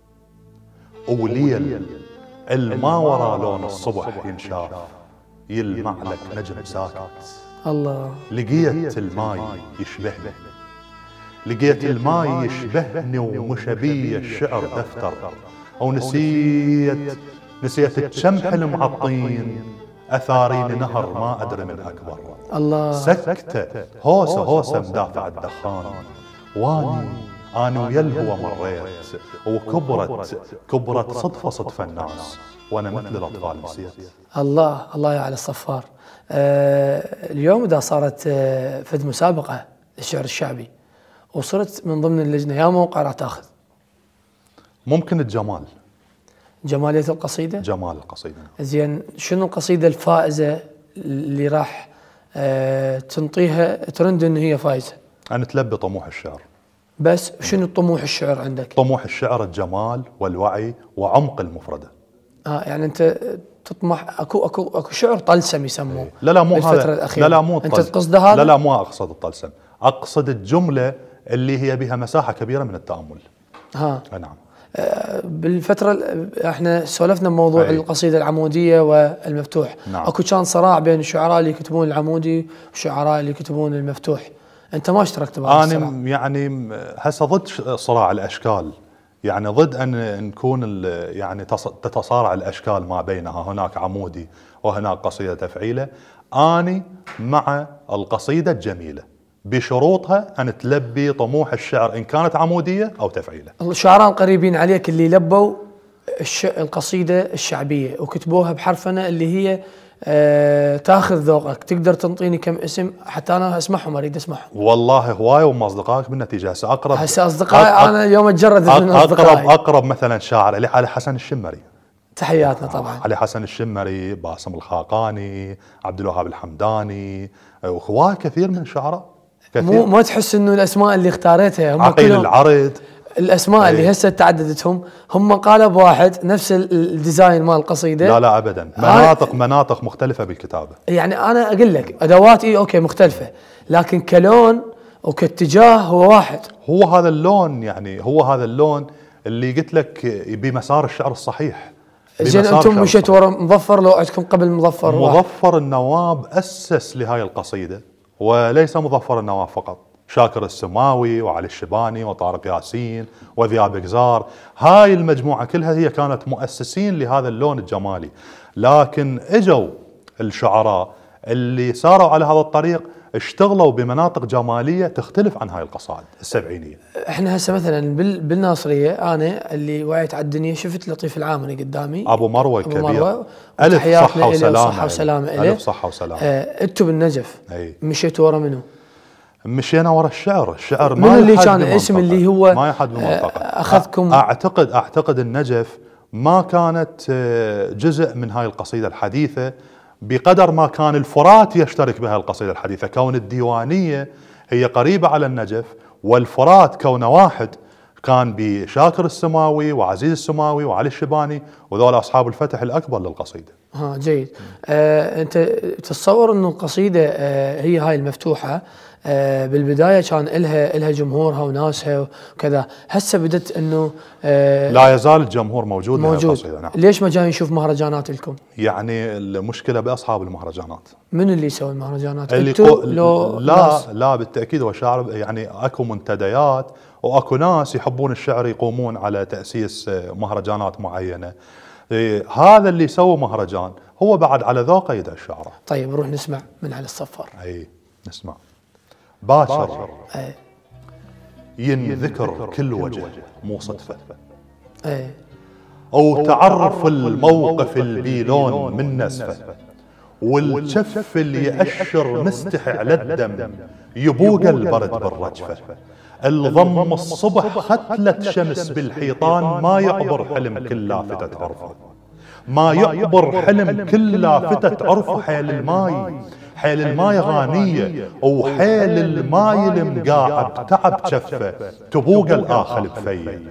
Speaker 10: وليل الما ورا لون الصبح ينشاف يلمع لك نجم ساكت.
Speaker 9: الله.
Speaker 10: لقيت الماي يشبهني، لقيت الماي يشبهني ومشبي الشعر دفتر، او نسيت الشمح المعطين اثاري لنهر ما ادري من اكبر.
Speaker 9: الله.
Speaker 10: سكتة هوسة مدافع الدخان، أنا ويا الهوى مريت، وكبرت صدفة الناس، وأنا مثل الأطفال نسيت.
Speaker 9: الله يا علي الصفار. اليوم إذا صارت فد مسابقة للشعر الشعبي وصرت من ضمن اللجنة، يا موقع راح تاخذ؟
Speaker 10: ممكن الجمال.
Speaker 9: جمالية القصيدة؟
Speaker 10: جمال القصيدة.
Speaker 9: زين شنو القصيدة الفائزة اللي راح تنطيها ترند إن هي فايزة؟
Speaker 10: أن تلبي طموح الشعر.
Speaker 9: بس شنو طموح الشعر عندك؟
Speaker 10: طموح الشعر الجمال والوعي وعمق المفردة.
Speaker 9: يعني أنت تطمح أكو شعر طلسم يسموه.
Speaker 10: لا مو هذا.
Speaker 9: الفترة الأخيرة.
Speaker 10: لا مو
Speaker 9: أنت تقصد هذا؟
Speaker 10: لا مو أقصد الطلسم، أقصد الجملة اللي هي بها مساحة كبيرة من التأمل. نعم.
Speaker 9: بالفترة احنا سولفنا بموضوع القصيدة العمودية والمفتوح.
Speaker 10: نعم.
Speaker 9: اكو كان صراع بين الشعراء اللي يكتبون العمودي والشعراء اللي يكتبون المفتوح، انت ما اشتركت بهذا الصراع؟
Speaker 10: انا يعني هسه ضد صراع الاشكال، يعني ضد ان نكون يعني تتصارع الاشكال ما بينها، هناك عمودي وهناك قصيدة تفعيلة. اني مع القصيدة الجميلة بشروطها أن تلبي طموح الشعر إن كانت عمودية أو تفعيلة.
Speaker 9: الشعراء القريبين عليك اللي لبوا القصيدة الشعبية وكتبوها بحرفنة اللي هي تاخذ ذوقك. تقدر تنطيني كم اسم حتى انا اسمعهم، اريد اسمعهم.
Speaker 10: والله هواي وما اصدقائك بالنتيجه.
Speaker 9: هسه اصدقائي انا اليوم اتجرد من اصدقائي.
Speaker 10: اقرب مثلا شاعر علي حسن الشمري،
Speaker 9: تحياتنا طبعا.
Speaker 10: علي حسن الشمري، باسم الخاقاني، عبد الوهاب الحمداني، وهواي كثير من الشعراء.
Speaker 9: ما تحس انه الاسماء اللي اختاريتها هم
Speaker 10: عقيل العرض،
Speaker 9: الاسماء اللي هسه تعددتهم هم قالب واحد نفس الديزاين مال القصيده؟
Speaker 10: لا ابدا، مناطق مختلفه بالكتابه.
Speaker 9: يعني انا اقول لك ادوات اوكي مختلفه، لكن كلون وكاتجاه هو واحد.
Speaker 10: هو هذا اللون، يعني هو هذا اللون اللي قلت لك بمسار الشعر الصحيح.
Speaker 9: زين انتم مشيت ورا مظفر، لو عندكم قبل مظفر؟
Speaker 10: مظفر النواب اسس لهاي القصيده، وليس مظفر النواب فقط، شاكر السماوي وعلي الشباني وطارق ياسين وذياب قزار، هاي المجموعة كلها هي كانت مؤسسين لهذا اللون الجمالي. لكن اجوا الشعراء اللي ساروا على هذا الطريق اشتغلوا بمناطق جمالية تختلف عن هاي القصائد السبعينية.
Speaker 9: احنا هسه مثلا بالناصرية انا اللي وعيت على الدنيا شفت لطيف العامري قدامي،
Speaker 10: ابو مروة كبير،
Speaker 9: ألف صحة وسلامة،
Speaker 10: ألف صحة وسلامة.
Speaker 9: انتوا بالنجف مشيتوا ورا منو؟
Speaker 10: مشينا ورا الشعر
Speaker 9: ما من اللي كان اسم اللي هو
Speaker 10: ما يحد بمنطقة.
Speaker 9: اخذكم.
Speaker 10: اعتقد النجف ما كانت جزء من هاي القصيدة الحديثة بقدر ما كان الفرات يشترك بها القصيدة الحديثة. كون الديوانية هي قريبة على النجف، والفرات كونه واحد كان بشاكر السماوي وعزيز السماوي وعلي الشباني، وذول اصحاب الفتح الاكبر للقصيده.
Speaker 9: جيد. انت تتصور انه القصيده هي هاي المفتوحه بالبدايه كان لها جمهورها وناسها وكذا، هسه بدت انه
Speaker 10: لا يزال الجمهور موجود.
Speaker 9: نعم. ليش ما جاي نشوف مهرجانات لكم؟
Speaker 10: يعني المشكله باصحاب المهرجانات.
Speaker 9: من اللي يسوي المهرجانات؟
Speaker 10: لا بالتاكيد هو شاعر، يعني اكو منتديات واكو ناس يحبون الشعر يقومون على تاسيس مهرجانات معينه. هذا اللي يسوي مهرجان هو بعد على ذوقه يدعي الشعراء.
Speaker 9: طيب نروح نسمع من علي الصفار.
Speaker 10: نسمع. باشر ينذكر كل وجه مو صدفه، او تعرف الموقف البيلون من نسفه، والجف اللي يأشر مستحي على الدم يبوق البرد بالرجفه، الضم الصبح ختلة شمس بالحيطان ما يعبر حلم كل لافتة عرفه، ما يعبر حلم كل لافتة عرفه. حيل الماي غانية وحيل الماي المقاعد تعب جفه، تبوق الآخل بفيه،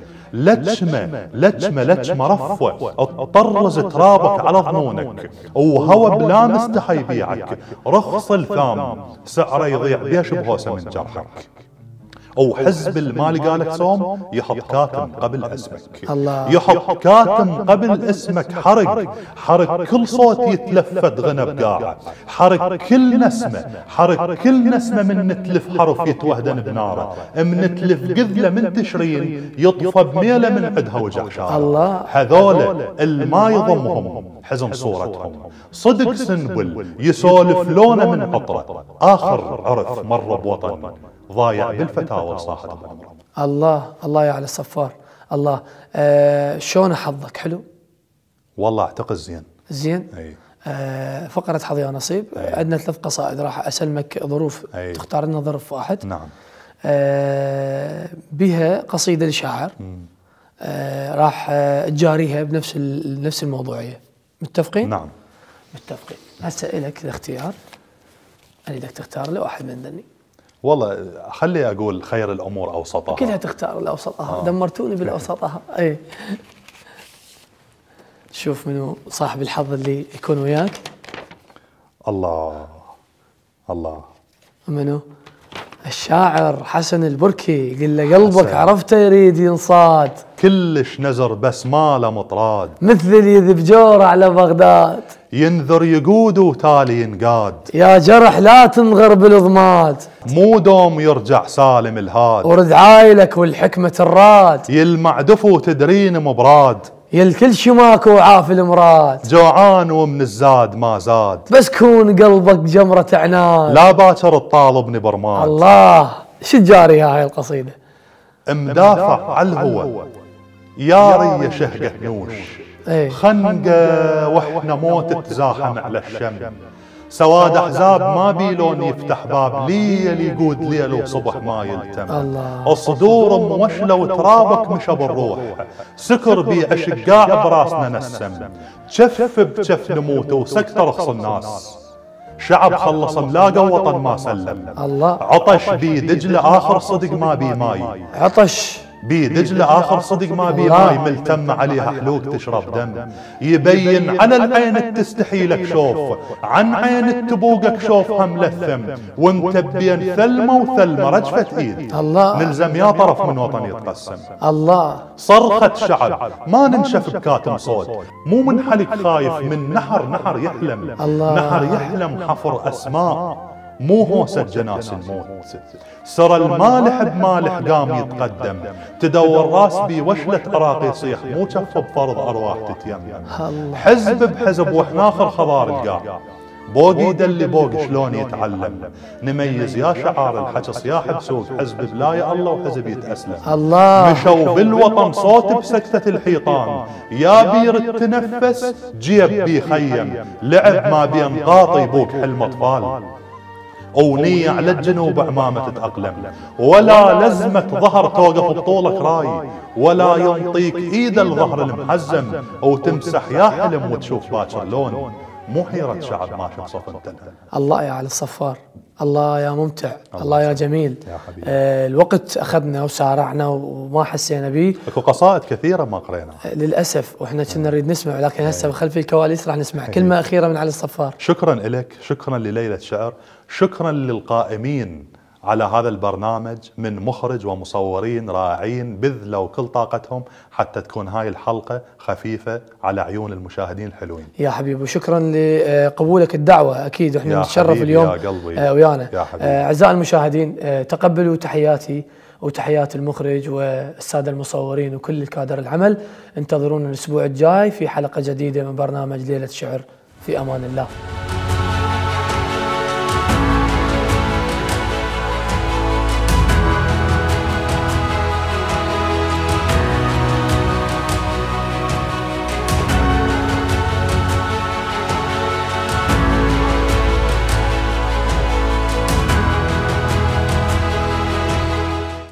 Speaker 10: لجمة رفة اطرز ترابك على ظنونك، وهوى بلا مستحي يبيعك، رخص الثام سعره يضيع بيش بهوسه من جرحك، او حزب المال قالك صوم يحط كاتم قبل اسمك.
Speaker 9: الله.
Speaker 10: يحط كاتم قبل اسمك، حرك كل صوت يتلفت غنى بقاعه، حرك كل نسمه من نتلف حرف يتوهدن بناره، من نتلف قذله من تشرين يطفى بميله من عدها وجع شاره.
Speaker 9: الله.
Speaker 10: هذول الما يضمهم حزن صورتهم، صدق سنبل يسولف لونه من عطره، اخر عرف مر بوطن ضايع بالفتاوى صاحت بعمره.
Speaker 9: الله يا علي الصفار. الله. شلون حظك؟ حلو
Speaker 10: والله اعتقد زين.
Speaker 9: فقرة حظي ونصيب. عندنا 3 قصائد راح اسلمك ظروف، تختار لنا ظرف واحد.
Speaker 10: نعم.
Speaker 9: بها قصيدة لشاعر راح تجاريها بنفس الموضوعية. متفقين؟
Speaker 10: نعم
Speaker 9: متفقين. هسه لك الاختيار، اريدك تختار لي واحد من ذني.
Speaker 10: والله خلي اقول خير الامور اوسطها.
Speaker 9: كلها تختار الاوسطها. دمرتوني بالاوسطها. شوف منو صاحب الحظ اللي يكون وياك.
Speaker 10: الله
Speaker 9: منو؟ الشاعر حسن البركي. قل له قلبك عرفته يريد ينصاد،
Speaker 10: كلش نزر بس ماله مطراد،
Speaker 9: مثل اللي يذب جور على بغداد،
Speaker 10: ينذر يقود وتالي ينقاد،
Speaker 9: يا جرح لا تنغر بالضماد،
Speaker 10: مو دوم يرجع سالم الهاد،
Speaker 9: ورد عايلك والحكمة الراد،
Speaker 10: يلمع دفو تدرين مبراد،
Speaker 9: يلكل شماك وعاف المراد،
Speaker 10: جوعان ومن الزاد ما زاد،
Speaker 9: بس كون قلبك جمرة عناد،
Speaker 10: لا باكر الطالبني برماد.
Speaker 9: الله. شو جاري هاي القصيدة؟
Speaker 10: مدافع على الهوى يا ري شهقة نوش خنقة واحنا موت تزاحم على الشم، سواد احزاب ما بيلون يفتح باب، ليل يقود ليل وصبح ما يلتم. الصدور موشله وترابك مشى بالروح، سكر بي اشقاع براسنا نسم، جف بجف نموت وسكت رخص الناس، شعب خلص ملاقى وطن ما سلم. عطش بي دجله اخر صدق ما بي ماي، عطش بي دجله اخر صدق ما بي ماي، ملتم عليها حلوق تشرب دم، يبين على العين تستحي لك شوف، عن عين تبوقك شوفها ملثم، وانت بين ثلمه وثلمه رجفه ايد، نلزم يا طرف من وطن يتقسم. صرخة شعب ما ننشف بكاتم صوت، مو من حلق خايف، من نحر يحلم، نحر يحلم حفر اسماء، مو هوسة جناس الموت. سرى المالح بمالح قام يتقدم، تدور راس بي وشلة عراق يصيح، مو كف بفرض ارواح تتيمم. حزب بحزب واحنا اخر خضار القاع، بوق يدلي بوق شلون يتعلم، نميز يا شعار الحكي صياح بسوق، حزب بلا يا الله وحزب يتأسلم. مشوا بالوطن صوت بسكتة الحيطان، يا بير تنفس جيب بي خيم، لعب ما بين قاطي بوق حلم اطفال، ونية على الجنوب عمامة تتأقلم، ولا لزمة ظهر توقف بطولك راي، ولا ينطيك ايد الظهر المحزم، وتمسح يا حلم وتشوف باكر لون، مو حيرة شعب ماشي بصف انت.
Speaker 9: الله يا علي الصفار، الله يا ممتع، الله يا جميل. يا حبيبي. الوقت اخذنا وسارعنا وما حسينا به.
Speaker 10: اكو قصائد كثيرة ما قرينا
Speaker 9: للاسف، واحنا كنا نريد نسمع، لكن هسه خلف الكواليس راح نسمع كلمة أخيرة من علي الصفار.
Speaker 10: شكرا لك، شكرا لليلة شعر، شكرا للقائمين على هذا البرنامج من مخرج ومصورين رائعين بذلوا كل طاقتهم حتى تكون هاي الحلقة خفيفة على عيون المشاهدين الحلوين.
Speaker 9: يا حبيبي، وشكرا لقبولك الدعوة، أكيد احنا نتشرف اليوم ويانا. أعزائي المشاهدين، تقبلوا تحياتي وتحيات المخرج والسادة المصورين وكل الكادر العمل. انتظرونا الأسبوع الجاي في حلقة جديدة من برنامج ليلة شعر. في أمان الله.